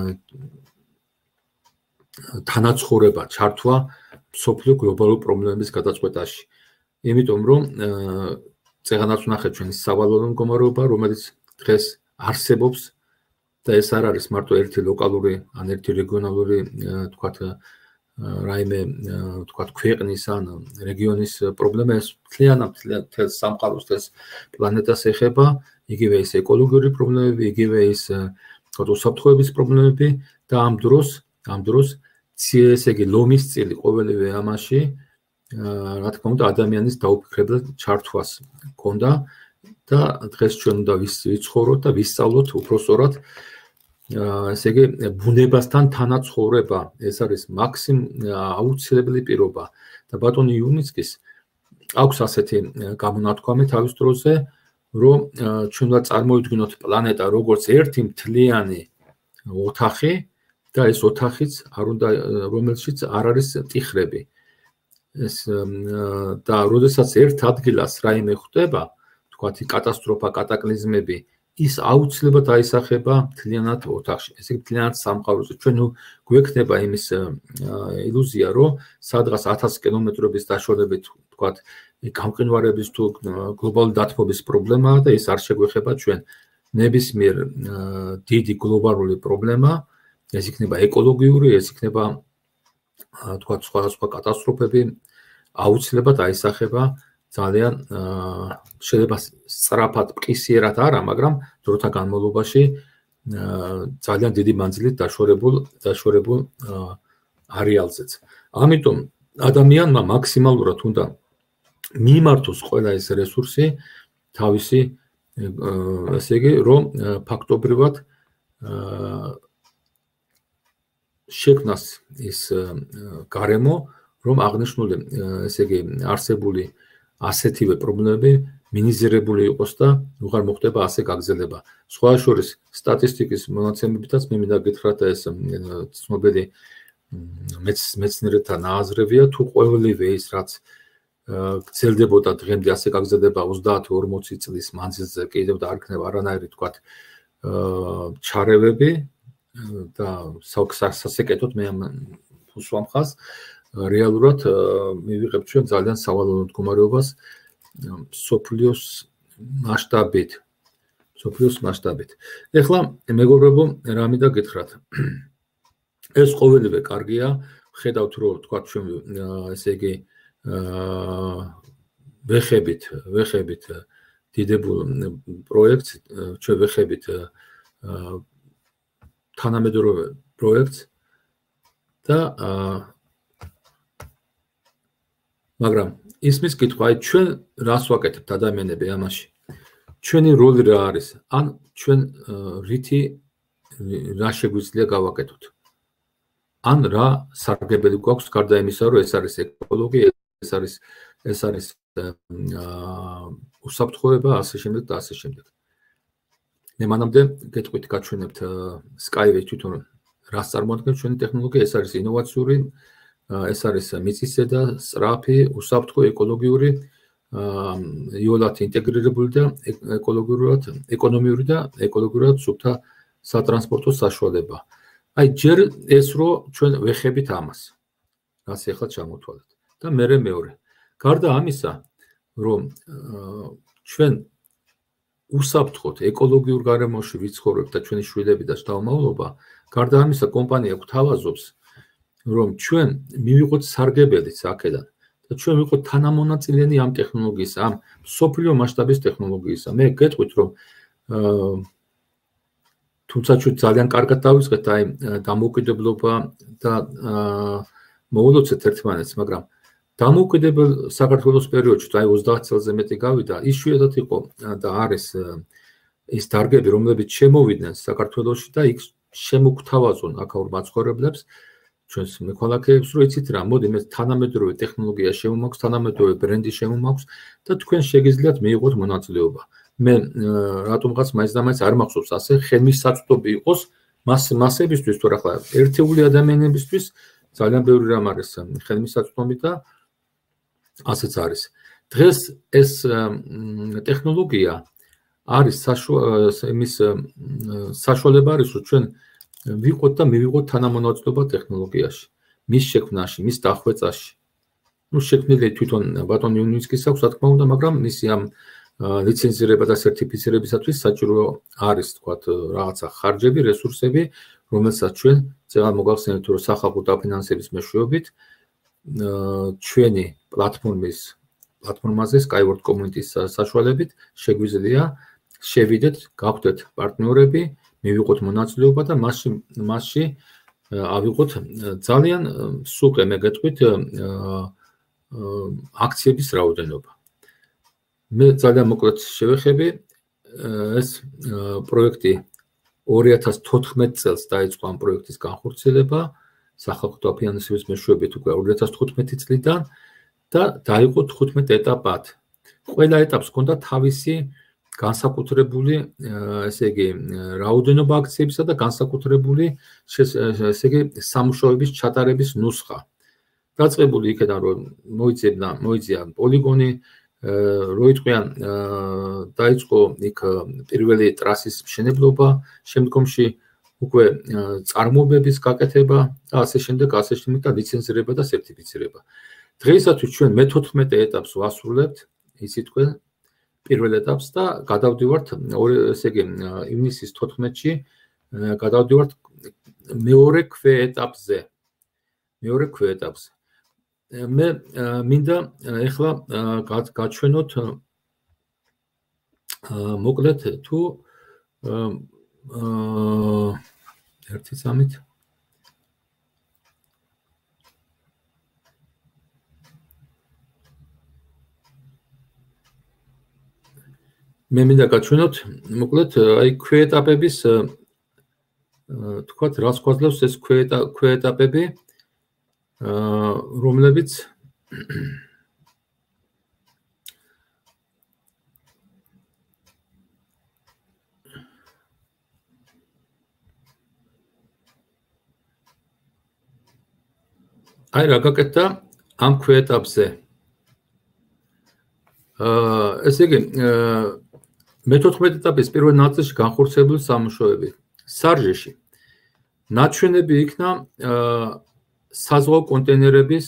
თანაცხოვრება, ჩართვა სოფლიო გლობალურ პრობლემების გადაწყვეტაში. იმიტომ რომ წეგანაც ვნახეთ ჩვენი სავალალო მდგომარეობა, რომელიც დღეს არსებობს და ეს არ არის მარტო ერთი ლოკალური ან ერთი რეგიონალური თქვათ რაიმე თქვათ ქვეყნის ან რეგიონის პრობლემა, ეს მთლიანად მთელს სამყაროს თელს პლანეტას ეხება, იგივე ის ეკოლოგიური პრობლემები, იგივე ის თქვათ უსაფრთხოების პრობლემები და ამ დროს ამ დროს ესე იგი ლომის წილი ყოველივე ამაში რა თქმა უნდა ადამიანის დაუფიქრებლად ჩართვას ჰქონდა და დღეს ჩვენ უნდა ვიცხოვროთ და ვისწავლოთ უფრო სწორად ესე იგი ბუნებასთან თანაცხოვრება ეს არის მაქსიმ აუცილებელი პირობა და ბატონი იუნიცკის აქვს ასეთი გამონათქვამი თავის დროზე რომ ჩვენ უნდა წარმოვიდგინოთ პლანეტა როგორც ერთი მთლიანი ოთახი და ეს ოთახიც არ უნდა რომელშიც არ არის ტიხრები ეს და როდესაც ერთ ადგილას რაიმე ხდება თქვათი კატასტროფა კატაკლიზმები ის აუცილებლად აისახება მთლიანად ოთახში ესე მთლიანად სამყაროზე ჩვენ ნუ გვექნება იმის ილუზია რომ სადღაც ათასი კილომეტრების დაშორებით თქვათ გამყინვარების თუ გლობალური დათბობის პრობლემაა და ის არ შეგვეხება ჩვენ ნებისმიერ დიდი გლობალური პრობლემა ეს იქნება ეკოლოგიური ეს იქნება თქვათ სხვადასხვა კატასტროფები აუცილებლად აისახება ძალიან შეიძლება სწრაფად მყისიერად არა მაგრამ დროთა განმავლობაში ძალიან დიდი მანძილით დაშორებულ დაშორებულ არეალზეც ამიტომ ადამიანმა მაქსიმალურად უნდა მიმართოს ყველა ეს რესურსი თავისი ესე იგი რომ ფაქტობრივად შექმნას ის გარემო რომ აღნიშნული ესე იგი არსებული ასეთივე პრობლემები მინიმიზირებული იყოს და უღარ მოხდება ასე გაგრძელება. სხვა შორის სტატისტიკის მონაცემებითაც მე მინდა გითხრათ ეს ცნობილი მეცნიერთა ნააზრევია თუ ყოველივე ის რაც გრძელდებოდა დღემდე ასე გაგრძელდება ოცდაათი ორმოცი წლის მანძილზე კიდევ და არ იქნება არანაირი თქვათ ჩარევები და სასეკეთოდ მე ამ უსვამხას რეალურად მივიღებ ჩვენ ძალიან სავალალო მდგომარეობას სოფლიოს მასშტაბით სოფლიოს მასშტაბით ეხლა მეგობრებო რა მინდა გითხრათ ეს ყოველივე კარგია ხედავთ რომ თქვათ ჩვენ ესე იგი ვეხებით ვეხებით დიდებულ პროექტს ჩვენ ვეხებით თანამედროვე პროექტს და მაგრამ ისმის კითხვა აი ჩვენ რას ვაკეთებთ ადამიანები ამაში ჩვენი როლი რა არის ან ჩვენ რითი რა შეგვიძლია გავაკეთოთ ან რა სარგებელი გვაქვს გარდა იმისა რომ ეს არის ეკოლოგია ეს არის ეს არის უსაფრთხოება ასე შემდეგ და ასე შემდეგ მე მანამდე გეტყვით გაჩვენებთ Skyway თვითონ რას წარმოადგენს ჩვენი ტექნოლოგია ეს არის ინოვაციური ეს არის მიწისზედა სწრაფი უსაფრთხო ეკოლოგიური იოლად ინტეგრირებული და ეკოლოგიურად ეკონომიური და ეკოლოგიურად სუფთა სატრანსპორტო საშუალება აი ჯერ ეს რომ ჩვენ ვეხებით ამას რაც ახლა ჩამოთვალეთ და მერე მეორე გარდა ამისა რომ ჩვენ უსაფრთხოდ ეკოლოგიურ გარემოში ვიცხოვრებთ და ჩვენი შვილები და შთამომავლობა გარდა ამისა კომპანია გვთავაზობს რომ ჩვენ მივიღოთ სარგებელიც აქედან და ჩვენ ვიყოთ თანამონაწილენი ამ ტექნოლოგიის ამ სოფლიო მასშტაბის ტექნოლოგიისა მე გეტყვით რომ თუმცა ჩვენ ძალიან კარგად დავიწყეთ აი დამოუკიდებლობა და მოვულოცეთ ერთმანეთს მაგრამ დამოუკიდებელ საქართველოს პერიოდში აი ოცდაათ წელზე მეტი გავიდა იშვიათად იყო და არის ის დარგები რომლებიც შემოვიდნენ საქართველოში და იქ შემოგთავაზონ აქაურ მაცხოვრებლებს ჩვენს მეკოლაკეებს რომ იცით რა მოდი მე თანამედროვე ტექნოლოგია შემომაქვს თანამედროვე ბრენდი შემომაქვს და თქვენ შეგიძლიათ მიიღოთ მონაწილეობა მე რატომღაც მაინც და მაინც არ მახსოვს ასე ხელმისაწვდომი იყოს მას მასებისთვის თუ ახლა ერთეული ადამიანებისთვის ძალიან ბევრი რამ არის ხელმისაწვდომი და ასეც არის დღეს ეს ტექნოლოგია არის იმის საშუალება არის რომ ჩვენ ვიყოთ და მივიღოთ თანამონაწილეობა ტექნოლოგიაში მის შექმნაში მის დახვეწაში ну შექმნილი თვითონ ბატონ იუნიცკის აქვს რა თქმა უნდა მაგრამ მისი ამ ლიცენზირება და სერტიფიცირებისათვის საჭირო არის თქვათ რაღაცა ხარჯები რესურსები რომელსაც ჩვენ წეღან მოგახსენებთ რომ სახალხო დაფინანსების მეშვეობით ჩვენი პლატფორმის პლატფორმაზე Skyward Community-ის საშუალებით შეგვიძლია შევიდეთ გავხდეთ პარტნიორები მივიღოთ მონაწილეობა და მასში მასში ავიღოთ ძალიან სუყე მე გეტყვით აქციების რაოდენობა მე ძალიან მოკლედ შევეხები ეს პროექტი ორი ათას თოთხმეტ წელს დაიწყო ამ პროექტის განხორციელება სახალხო დაფინანსების მეშვეობით უკვე ორი ათას თხუთმეტი წლიდან და დაიყო თხუთმეტ ეტაპად. ყველა ეტაპს ჰქონდა თავისი განსაკუთრებული, ესე იგი, რაოდენობა აქციებისა და განსაკუთრებული, ესე იგი, სამუშაოების ჩატარების ნუსხა. დაწყებული იქიდან რომ მოიწევდა, მოიწია პოლიგონი, რო იტყვიან დაიწყო იქ პირველი ტრასის მშენებლობა, შემდგომში უკვე წარმოებების გაკეთება და ასე შემდეგ, ასე შემდეგ და ლიცენზირება და სერტიფიცირება. დღეისათვის ჩვენ მეთოთხმეტე ეტაპს ვასრულებთ, იცით თქვენ პირველ ეტაპს და გადავდივართ, ესე იგი, ივნისის თოთხმეტში გადავდივართ მეორე ქვე ეტაპზე. მეორე ქვე ეტაპზე. მე მინდა ეხლა გაჩვენოთ მოკლედ თუ ერთი წამით მე მინდა გაჩვენოთ მოკლედ აი ქვე ეტაპების თქვათ რას გვაძლევს ეს ქვე ეტაპები რომლებიც აი რა გაკეთდა ამ ქვე ეტაპზე. აა ესე იგი მეთოთხმეტ ეტაპის პირველ ნაწილში განხორციელებული სამუშაოები. სარჟეში ნაჩვენები იქნა საზღვაო კონტეინერების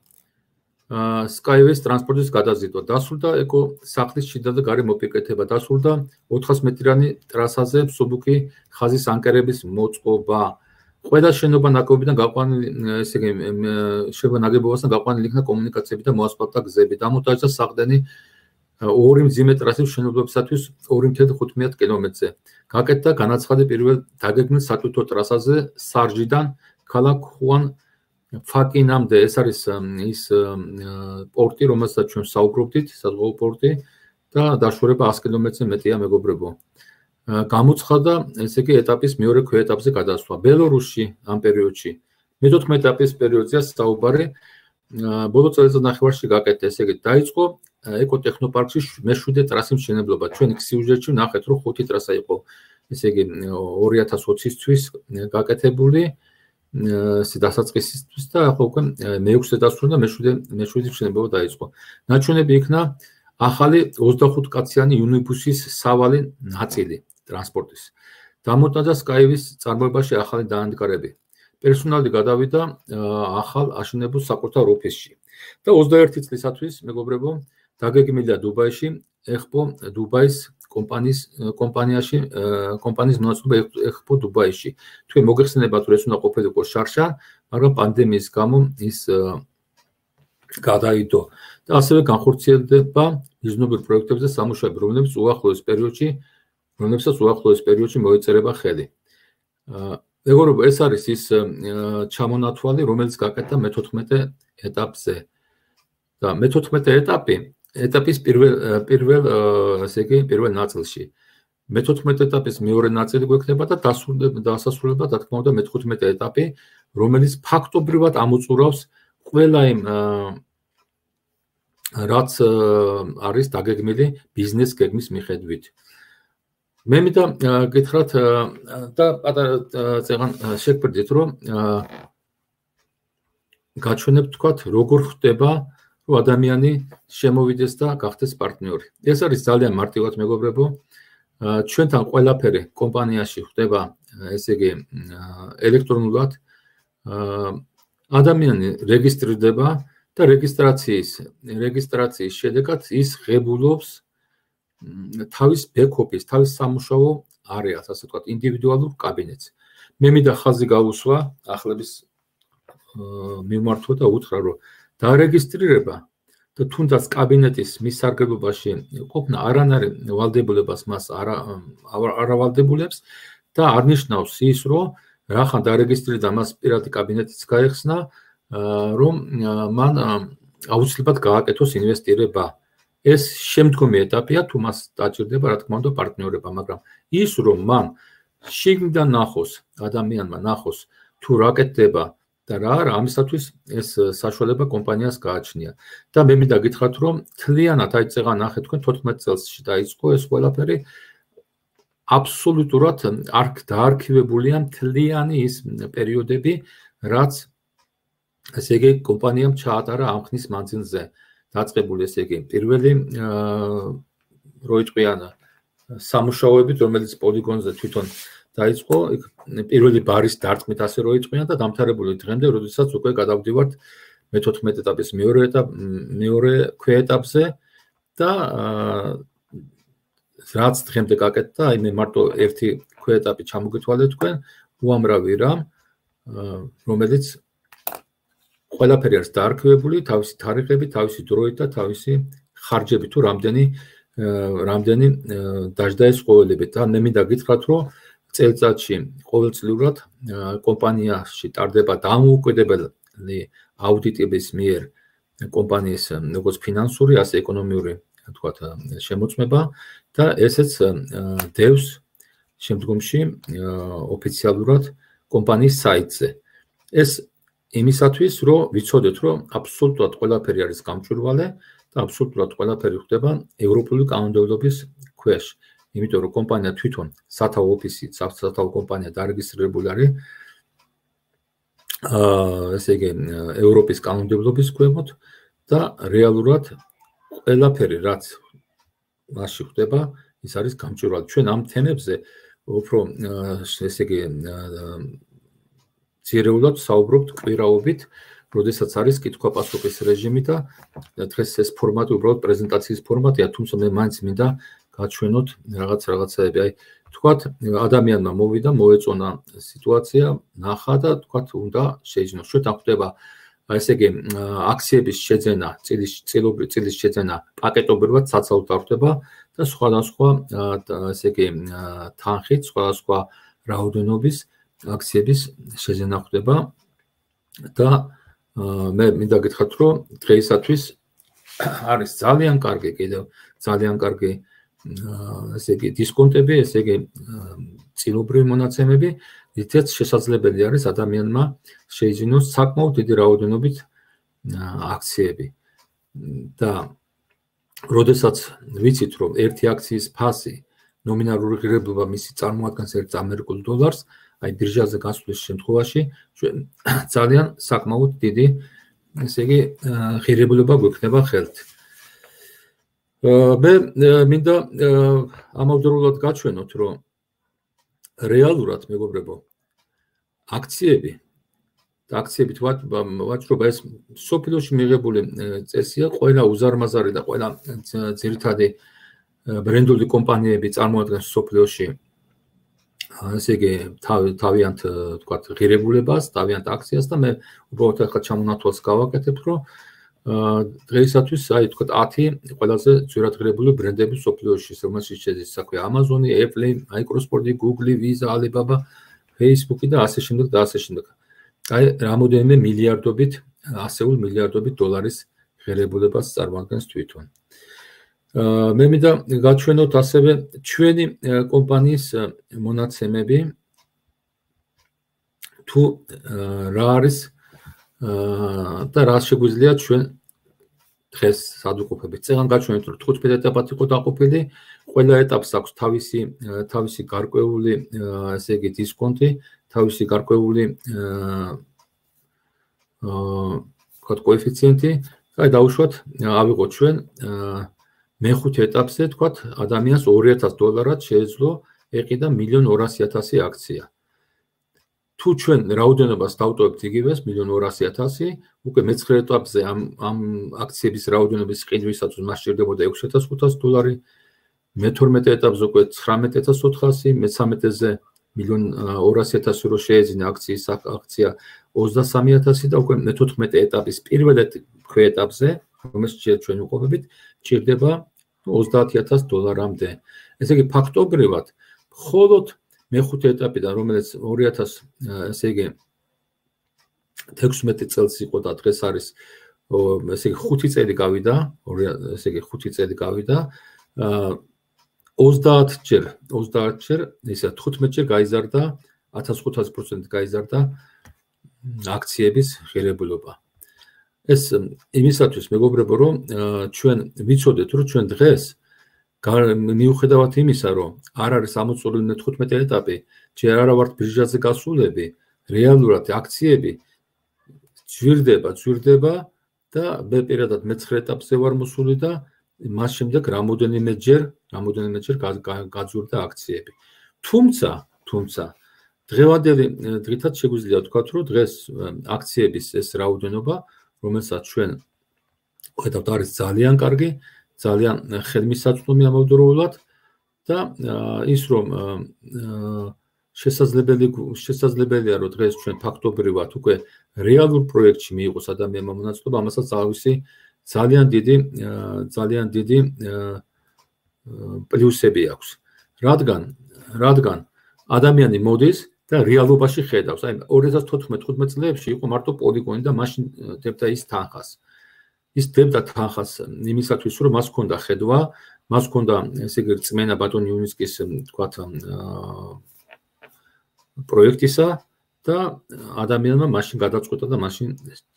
Skyway ტრანსპორტის გადაზიდვა. დასრულდა ეკო სახლის შიდა და გარე მოპირკეთება. დასრულდა ოთხას მეტრიანი ტრასაზე მსუბუქი ხაზის ანკერების მოწყობა. ყველა შენობა ნაგებობიდან გაყვანილი, ესე იგი, შენობა ნაგებობასთან გაყვანილი იქნა კომუნიკაციები და მოასფალტდა გზები. დამონტაჟდა საყრდენი ორი მძიმე ტრასის მშენებლობისათვის ორი ათეული ხუთმეტ კილომეტრზე. გაკეთდა განაცხადი პირველ დაგეგმილ სატვირთო ტრასაზე სარჟიდან ქალაქ ხუან ფაკინამდე. ეს არის ის პორტი, რომელსაც ჩვენ საუბრობდით, საზღვაო პორტი და დაშორება ას კილომეტრზე მეტია, მეგობრებო. გამოცხადა, ესე იგი, ეტაპის მეორე ქვე ეტაპზე გადასვლა. ბელორუსში ამ პერიოდში მეთოთხმეტ ეტაპის პერიოდზეა საუბარი. ბოლო წელიწადნახევარში გაკეთდა, ესე იგი, დაიწყო ეკოტექნოპარკში მეშვიდე ტრასის მშენებლობა. ჩვენ სიუჟეტში ვნახეთ, რომ ხუთი ტრასა იყო, ესე იგი, ორი ათას ოცისთვის გაკეთებული დასაწყისისთვის და ახლა უკვე მეექვსე დასრულდა, მეშვიდე მეშვიდე მშენებლობა დაიწყო. ნაჩვენები იქნა ახალი ოცდახუთ კაციანი უნიბუსის სავალი ნაწილი ტრანსპორტის. დამონტაჟდა Skyway-ის წარმოებაში ახალი დაანდგარები. პერსონალი გადავიდა ახალ აშენებულ საკუთარ ოფისში. და ოცდაერთი წლისათვის, მეგობრებო, დაგეგმილია დუბაიში ეხპო დუბაის კომპანიის კომპანიაში კომპანიის მონაწილეობა ეხპო დუბაიში. თქვენ მოგეხსენებათ, რომ ეს უნდა ყოფილიყო შარშან, მაგრამ პანდემიის გამო ის გადაიდო. და ასევე განხორციელდება მიზნობრივ პროექტებზე სამუშაოები, რომლებიც უახლოეს პერიოდში, რომლებსაც უახლოეს პერიოდში მოეწერება ხელი. მეგობრებო, ეს არის ის ჩამონათვალი, რომელიც გაკეთდა მეთოთხმეტე ეტაპზე. და მეთოთხმეტე ეტაპი ეტაპის პირველ პირველ ესე იგი პირველ ნაწილში. მეთოთხმეტე ეტაპის მეორე ნაწილი გვექნება და დასასრულება, რა თქმა უნდა, მეთოთხმეტე ეტაპი, რომელიც ფაქტობრივად ამოწურავს ყველა იმ რაც არის დაგეგმილი ბიზნეს გეგმის მიხედვით. მე მინდა გითხრათ და წეგან შეგბრძით, რომ გაჩვენებთ, თქვათ, როგორ ხდება, რომ ადამიანი შემოვიდეს და გახდეს პარტნიორი. ეს არის ძალიან მარტივად, მეგობრებო. ჩვენთან ყველაფერი კომპანიაში ხდება, ესე იგი, ელექტრონულად. ადამიანი რეგისტრირდება და რეგისტრაციის რეგისტრაციის შედეგად ის ღებულობს თავის ბექ-ოფის, თავის სამუშაო არეალს, ასე ვთქვათ, ინდივიდუალურ კაბინეტს. მე მინდა ხაზი გავუსვა ახლების მიმართვა და უთხრა, რომ დარეგისტრირება და თუნდაც კაბინეტის მისარგებლობაში ყოფნა არანაირ ვალდებულებას მას არ ავალდებულებს და არნიშნავს ის, რომ რახან დარეგისტრირდა მას პირადი კაბინეტიც გაეხსნა, რომ მან აუცილებლად გააკეთოს ინვესტირება. ეს შემდგომი ეტაპია, თუ მას დაჭირდება, რა თქმა უნდა, პარტნიორობა, მაგრამ ის, რომ მან შიგნიდან ნახოს, ადამიანმა ნახოს თუ რა კეთდება და რა არა, ამისათვის ეს საშუალება კომპანიას გააჩნია. და მე მინდა გითხრათ, რომ თლიანად აი წეღა ნახეთ თქვენ თოთხმეტ წელსში დაიწყო ეს ყველაფერი აბსოლუტურად არქ დაარქივებულია მთლიანი ის პერიოდები, რაც ესე იგი კომპანიამ ჩაატარა ამ ხნის მანძილზე. დაწყებული ესე იგი პირველი როიტყვიან სამუშაოებით, რომელიც პოლიგონზე თვითონ დაიწყო, პირველი ბარის დარტყმით ასე როიტყვიან და დამთავრებული დღემდე, როდესაც უკვე გადავდივართ მეთოთხმეტ ეტაპის მეორე ეტაპ მეორე ქვეეტაპზე და რაც დღემდე გაკეთდა, აი მე მარტო ერთი ქვეეტაპი ჩამოგეთვალეთ თქვენ, უამრავი რამ, რომელიც ყველაფერი არის დაარქივებული, თავისი თარიღები, თავისი დროით და თავისი ხარჯები თუ რამდენი რამდენი დაждდა ეს ყოველები და მე მინდა გითხრათ, რომ წელიწადში ყოველწლიურად კომპანიაში ტარდება დამოუკიდებელი აუდიტების მიერ კომპანიის როგორც ფინანსური, ასე ეკონომიური, თქვათ, შემოწმება და ესეც დევს შემდგომში ოფიციალურად კომპანიის საიტზე. ეს იმისათვის, რომ ვიცოდეთ, რომ აბსოლუტურად ყველაფერი არის გამჭვირვალე და აბსოლუტურად ყველაფერი ხდება ევროპული კანონმდებლობის ქვეშ. იმიტომ რომ კომპანია თვითონ სათავო ოფისი, სათავო კომპანია დარეგისტრირებული არის აა ესე იგი ევროპის კანონმდებლობის ქვემოთ და რეალურად ყველაფერი რაც მასში ხდება, ის არის გამჭვირვალე. ჩვენ ამ თემებზე უფრო ესე იგი ძირეულად საუბრობთ კვირაობით, როდესაც არის კითხვა-პასუხის რეჟიმი და დღეს ეს ფორმატი უბრალოდ პრეზენტაციის ფორმატია, თუმცა მე მაინც მინდა გაჩვენოთ რაღაც რაღაცაები. აი, თქვათ, ადამიანმა მოვიდა, მოეწონა სიტუაცია, ნახა და თქვათ, უნდა შეიძინოს. შუთან ხდება ესე იგი აქციების შეძენა, წილის წილობრივ წილის შეძენა პაკეტობრივად საცალოდ არ ხდება და სხვადასხვა ესე იგი თანხით, სხვადასხვა რაოდენობის აქციების შეძენა ხდება და მე მინდა გითხრათ, რომ დღეისათვის არის ძალიან კარგი კიდევ ძალიან კარგი ესე იგი დისკონტები, ესე იგი წილობრივი მონაცემები, რითაც შესაძლებელი არის ადამიანმა შეიძინოს საკმაოდ დიდი რაოდენობით აქციები. და როდესაც ვიცით, რომ ერთი აქციის ფასი ნომინალური ღირებულება მისი წარმოადგენს ერთ ამერიკულ დოლარს, აი ბირჟაზე გასვლის შემთხვევაში ძალიან საკმაოდ დიდი ესე იგი ღირებულება გვექნება ხელთ. მე მინდა ამავდროულად გაჩვენოთ, რომ რეალურად მეგობრებო, აქციები და აქციებით ვაჭრობა ეს სოფლიოში მიღებული წესია, ყველა უზარმაზარი და ყველა ძირითადი ბრენდული კომპანიები წარმოადგენს სოფლიოში ესე იგი თავიანთ თქვათ ღირებულებას, თავიანთ აქციას და მე უბრალოდ ახლა ჩამონათვალს გავაკეთებ, რომ დღეისათვის აი თქვათ ათი ყველაზე ძვირად ღირებული ბრენდები სოფლიოში, რომელშიც შედის საქმე Amazon, Apple, Microsoft, Google, Visa, Alibaba, Facebook და ასე შემდეგ და ასე შემდეგ. აი რამოდენიმე მილიარდობით, ასეულ მილიარდობით დოლარის ღირებულებას წარმოადგენს თვითონ. მე მინდა გაჩვენოთ ასევე ჩვენი კომპანიის მონაცემები თუ რა არის და რა შეგვიძლია ჩვენ დღეს სადუყოფებით. წეგან გაჩვენეთ, რომ თხუთმეტ ეტაპად იყო დაყოფილი, ყველა ეტაპს აქვს თავისი თავისი გარკვეული ესე იგი დისკონტი, თავისი გარკვეული აა კოეფიციენტი. აი დავუშვათ, ავიღოთ ჩვენ მეხუთე ეტაპზე, თქვათ, ადამიანს ორი ათასი დოლარად შეეძლო ეყიდა მილიონ ორასი ათასი აქცია. თუ ჩვენ რაოდენობას დავტოვებთ იგივეს მილიონ ორასი ათასი, უკვე მეცხრე ეტაპზე ამ ამ აქციების რაოდენობის ყიდვისათვის მას სჭირდებოდა ექვსი ათას ხუთასი დოლარი, მეთორმეტე ეტაპზე უკვე ცხრამეტ ათას ოთხასი, მესამეტეზე მილიონ ორასი ათასი რო შეეძინა აქციის აქცია ოცდასამი ათასი და უკვე მეთოთხმეტე ეტაპის პირველ ეტაპზე, რომელშიც ჩვენ ვიყოფებით, ჭირდება ოცდაათი ათასი დოლარამდე. ესე იგი ფაქტობრივად, მხოლოდ მეხუთე ეტაპიდან, რომელიც ორი ათასი ესე იგი თექვსმეტი წელს იყო და დღეს არის ესე იგი ხუთი წელი გავიდა, ესე იგი ხუთი წელი გავიდა. ოცდაათჯერ ოცდაათჯერ ისა თხუთმეტჯერ გაიზარდა ათას ხუთასი პროცენტი გაიზარდა აქციების ღირებულობა. ეს იმისათვის მეგობრებო, რომ ჩვენ ვიცოდეთ, რომ ჩვენ დღეს მიუხედავად იმისა, რომ არ არის ამოწურული მეთხუთმეტე ეტაპი, ჯერ არა ვართ ბირჟაზე გასულები, რეალურად აქციები ძვირდება, ძვირდება და მე პირადად მეცხრე ეტაპზე ვარ მოსული და მას შემდეგ რამოდენიმეჯერ, რამოდენიმეჯერ გაძვირდა აქციები. თუმცა, თუმცა დღევანდელი დღითაც შეგვიძლია ვთქვათ, რომ დღეს აქციების ეს რაოდენობა, რომელსაც ჩვენ ვხედავთ, არის ძალიან კარგი, ძალიან ხელმისაწვდომი ამავდროულად და ის რომ შესაძლებელი შესაძლებელია რომ დღეს ჩვენ ფაქტობრივად უკვე რეალურ პროექტში მიიღოს ადამიანმა მონაწილეობა, ამასაც თავისი ძალიან დიდი ძალიან დიდი პლუსები აქვს. რადგან რადგან ადამიანი მოდის და რეალობაში ხედავს. აი ორი ათას თოთხმეტ წლებში იყო მარტო პოლიგონი და მაშინ დებდა ის თანხას. ის დებდა თანხას იმისათვის, რომ მას ჰქონდა ხედვა, მას ჰქონდა ესე იგი რწმენა ბატონ იუნისკის თქვათ პროექტისა და ადამიანმა მაშინ გადაწყვეტა და მაშინ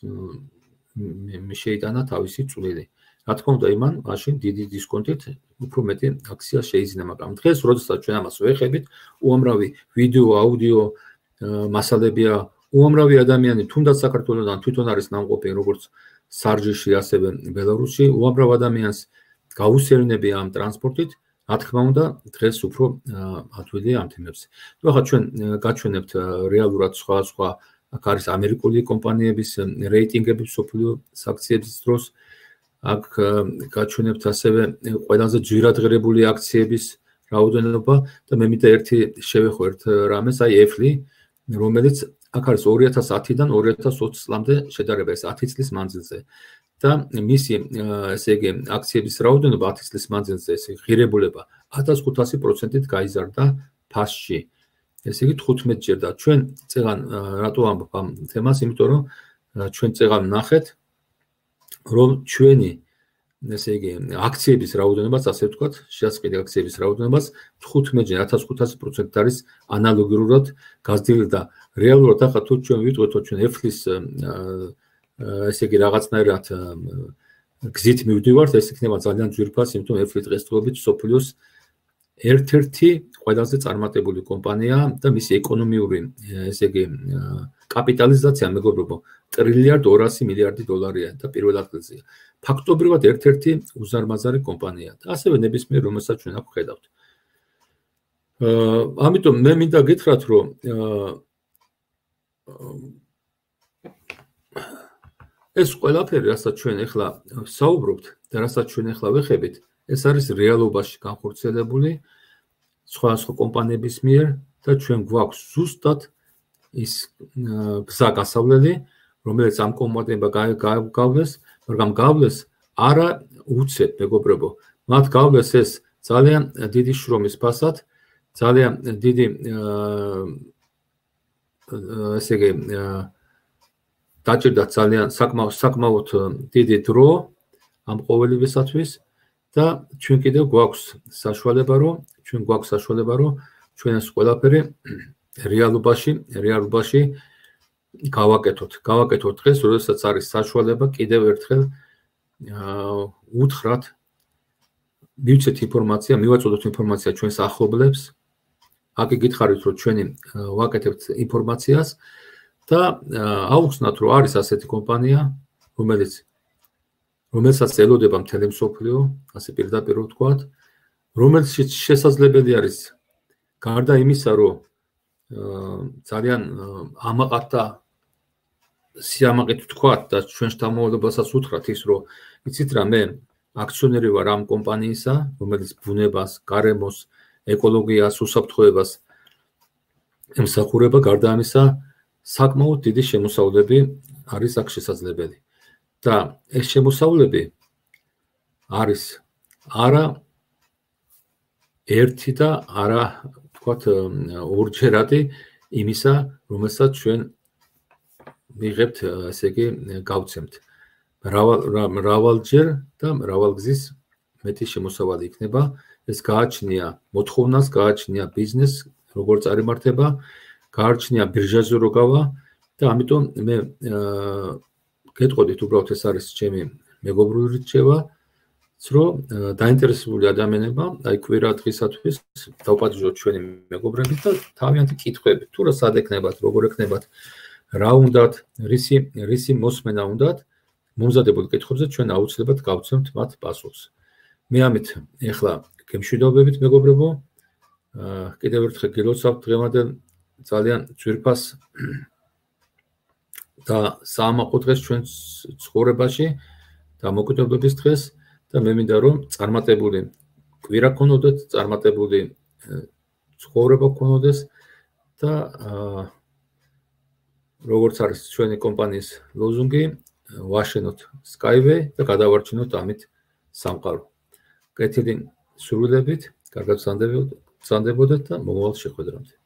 შეიტანა თავისი წვლილი. რა თქმა უნდა, იმან მაშინ დიდი დისკონტით უფრო მეტი აქცია შეიძინა, მაგრამ დღეს როდესაც ჩვენ ამას ვეხებით, უამრავი ვიდეო, აუდიო მასალებია, უამრავი ადამიანი თუნდაც საქართველოსთან თვითონ არის ნამყოფი, როგორც სარჯიში, ასევე ბელარუსში, უამრავ ადამიანს გაუსეირნებია ამ ტრანსპორტით, რა თქმა უნდა, დღეს უფრო ადვილია ამ თემებზე. თუ ახლა ჩვენ გაჩვენებთ რეალურად სხვა სხვა აქ არის ამერიკული კომპანიების რეიტინგები მსოფლიო აქციების დროს, აქ გაჩვენებთ ასევე ყველაზე ძვირადღირებული აქციების რაოდენობა და მე მინდა ერთი შევეხო ერთ რამეს, აი ეფლი, რომელიც აქ არის ორი ათას ათიდან ორი ათას ოცი წლამდე შედარება, ეს ათი წლის მანძილზე. და მისი ესე იგი აქციების რაოდენობა ათი წლის მანძილზე, ესე ღირებულება ათას ხუთასი პროცენტით გაიზარდა ფასში. ესე იგი თხუთმეტჯერ და ჩვენ წეგან რატო ამბობ ამ თემას, იმიტომ რომ ჩვენ წეგან ნახეთ, რომ ჩვენი ესე იგი აქციების რაოდენობაც, ასე ვთქვათ, შეასყიდე აქციების რაოდენობას თხუთმეტჯერ ათას ხუთასი პროცენტით არის ანალოგიურად გაზრდილი და რეალურად ახლა თუ ჩვენ ვიტყვით, რომ ჩვენ ეფლის ესე იგი რაღაცნაირად გზით მივდივართ, ეს იქნება ძალიან ძვირფას, იმიტომ რომ ეფლი დღესდღეობით მსოფლიოს ერთ-ერთი ყველაზე წარმატებული კომპანია და მისი ეკონომიური ესე იგი კაპიტალიზაცია მეგობრებო ტრილიარდ ორასი მილიარდი დოლარია და პირველ ადგილზეა. ფაქტობრივად ერთ-ერთი უზარმაზარი კომპანია და ასევე ნებისმიერ რომელსაც ჩვენ აქ ვხედავთ. ამიტომ მე მინდა გითხრათ, რომ ეს ყველაფერი, რასაც ჩვენ ახლა საუბრობთ და რასაც ჩვენ ახლა ვეხებით, ეს არის რეალობაში განხორციელებული სხვა სხვა კომპანიების მიერ და ჩვენ გვაქვს ზუსტად ის გზა გასავლელი, რომელიც ამ კომპანიებმა გავლეს, მაგრამ გავლეს არა უცებ, მეგობრებო. მათ გავლეს ეს ძალიან დიდი შრომის ფასად, ძალიან დიდი ესე იგი დაჭირდა ძალიან საკმაოდ საკმაოდ დიდი დრო ამ ყოველივესათვის და ჩვენ კიდევ გვაქვს საშუალება, რომ ჩვენ გვაქვს საშუალება, რომ ჩვენ ეს ყველაფერი რეალობაში, რეალობაში გავაკეთოთ. გავაკეთოთ დღეს, როდესაც არის საშუალება კიდევ ერთხელ უთხრათ, მივცეთ ინფორმაცია, მივაწოდოთ ინფორმაცია ჩვენს ახლობლებს. აქ გითხარით, რომ ჩვენი ვაკეთებთ ინფორმაციას და აუხსნათ, რომ არის ასეთი კომპანია, რომელიც რომელსაც ელოდება მთელი მსოფლიო, ასე პირდაპირ ვთქვათ, რომელშიც შესაძლებელი არის გარდა იმისა, რომ ძალიან ამაყად და სიამაყით ვთქვათ და ჩვენ შთამომავალებასაც უთხრათ ის, რომ იცით რა, მე აქციონერი ვარ ამ კომპანიისა, რომელიც ბუნებას, გარემოს, ეკოლოგიას, უსაფრთხოებას ემსახურება, გარდა ამისა, საკმაოდ დიდი შემოსავლები არის აქ შესაძლებელი. და ეს შემოსავლები არის არა ერთი და არა ვთქვათ ორჯერადი იმისა, რომელსაც ჩვენ ვიღებთ, ესე იგი გავცემთ. მრავალჯერ და მრავალგზის მეტი შემოსავალი იქნება. ეს გააჩნია მოთხოვნას, გააჩნია ბიზნეს, როგორ წარიმართება, გააჩნია ბირჟაზე რო გავა და ამიტომ მე გეტყოდით უბრალოდ ეს არის ჩემი მეგობრული რჩევა, რომ დაინტერესებული ადამიანებმა აი კვირა დღისათვის დავპატიჟოთ ჩვენი მეგობრებით და თავიანთი კითხვები, თუ რა სად ეკნებათ, როგორ ეკნებათ, რა უნდათ, რისი რისი მოსმენა უნდათ, მომზადებულ კითხვებზე ჩვენ აუცილებლად გავცემთ მათ პასუხს. მე ამით ეხლა გემშვიდობებით მეგობრებო, კიდევ ერთხელ გილოცავთ დღევანდელ ძალიან ძვირფას და საამაყო დღეს ჩვენ ცხოვრებაში და მოკიდობების დღეს და მე მინდა რომ წარმატებული კვირა გქონოდეთ, წარმატებული ცხოვრება გქონოდეს და როგორც არის ჩვენი კომპანიის ლოზუნგი, ვაშენოთ Skyway და გადავარჩინოთ ამით სამყარო. კეთილი სურვილებით, კარგად გრძანდებოდეთ და მომავალ შეხვედრამდე.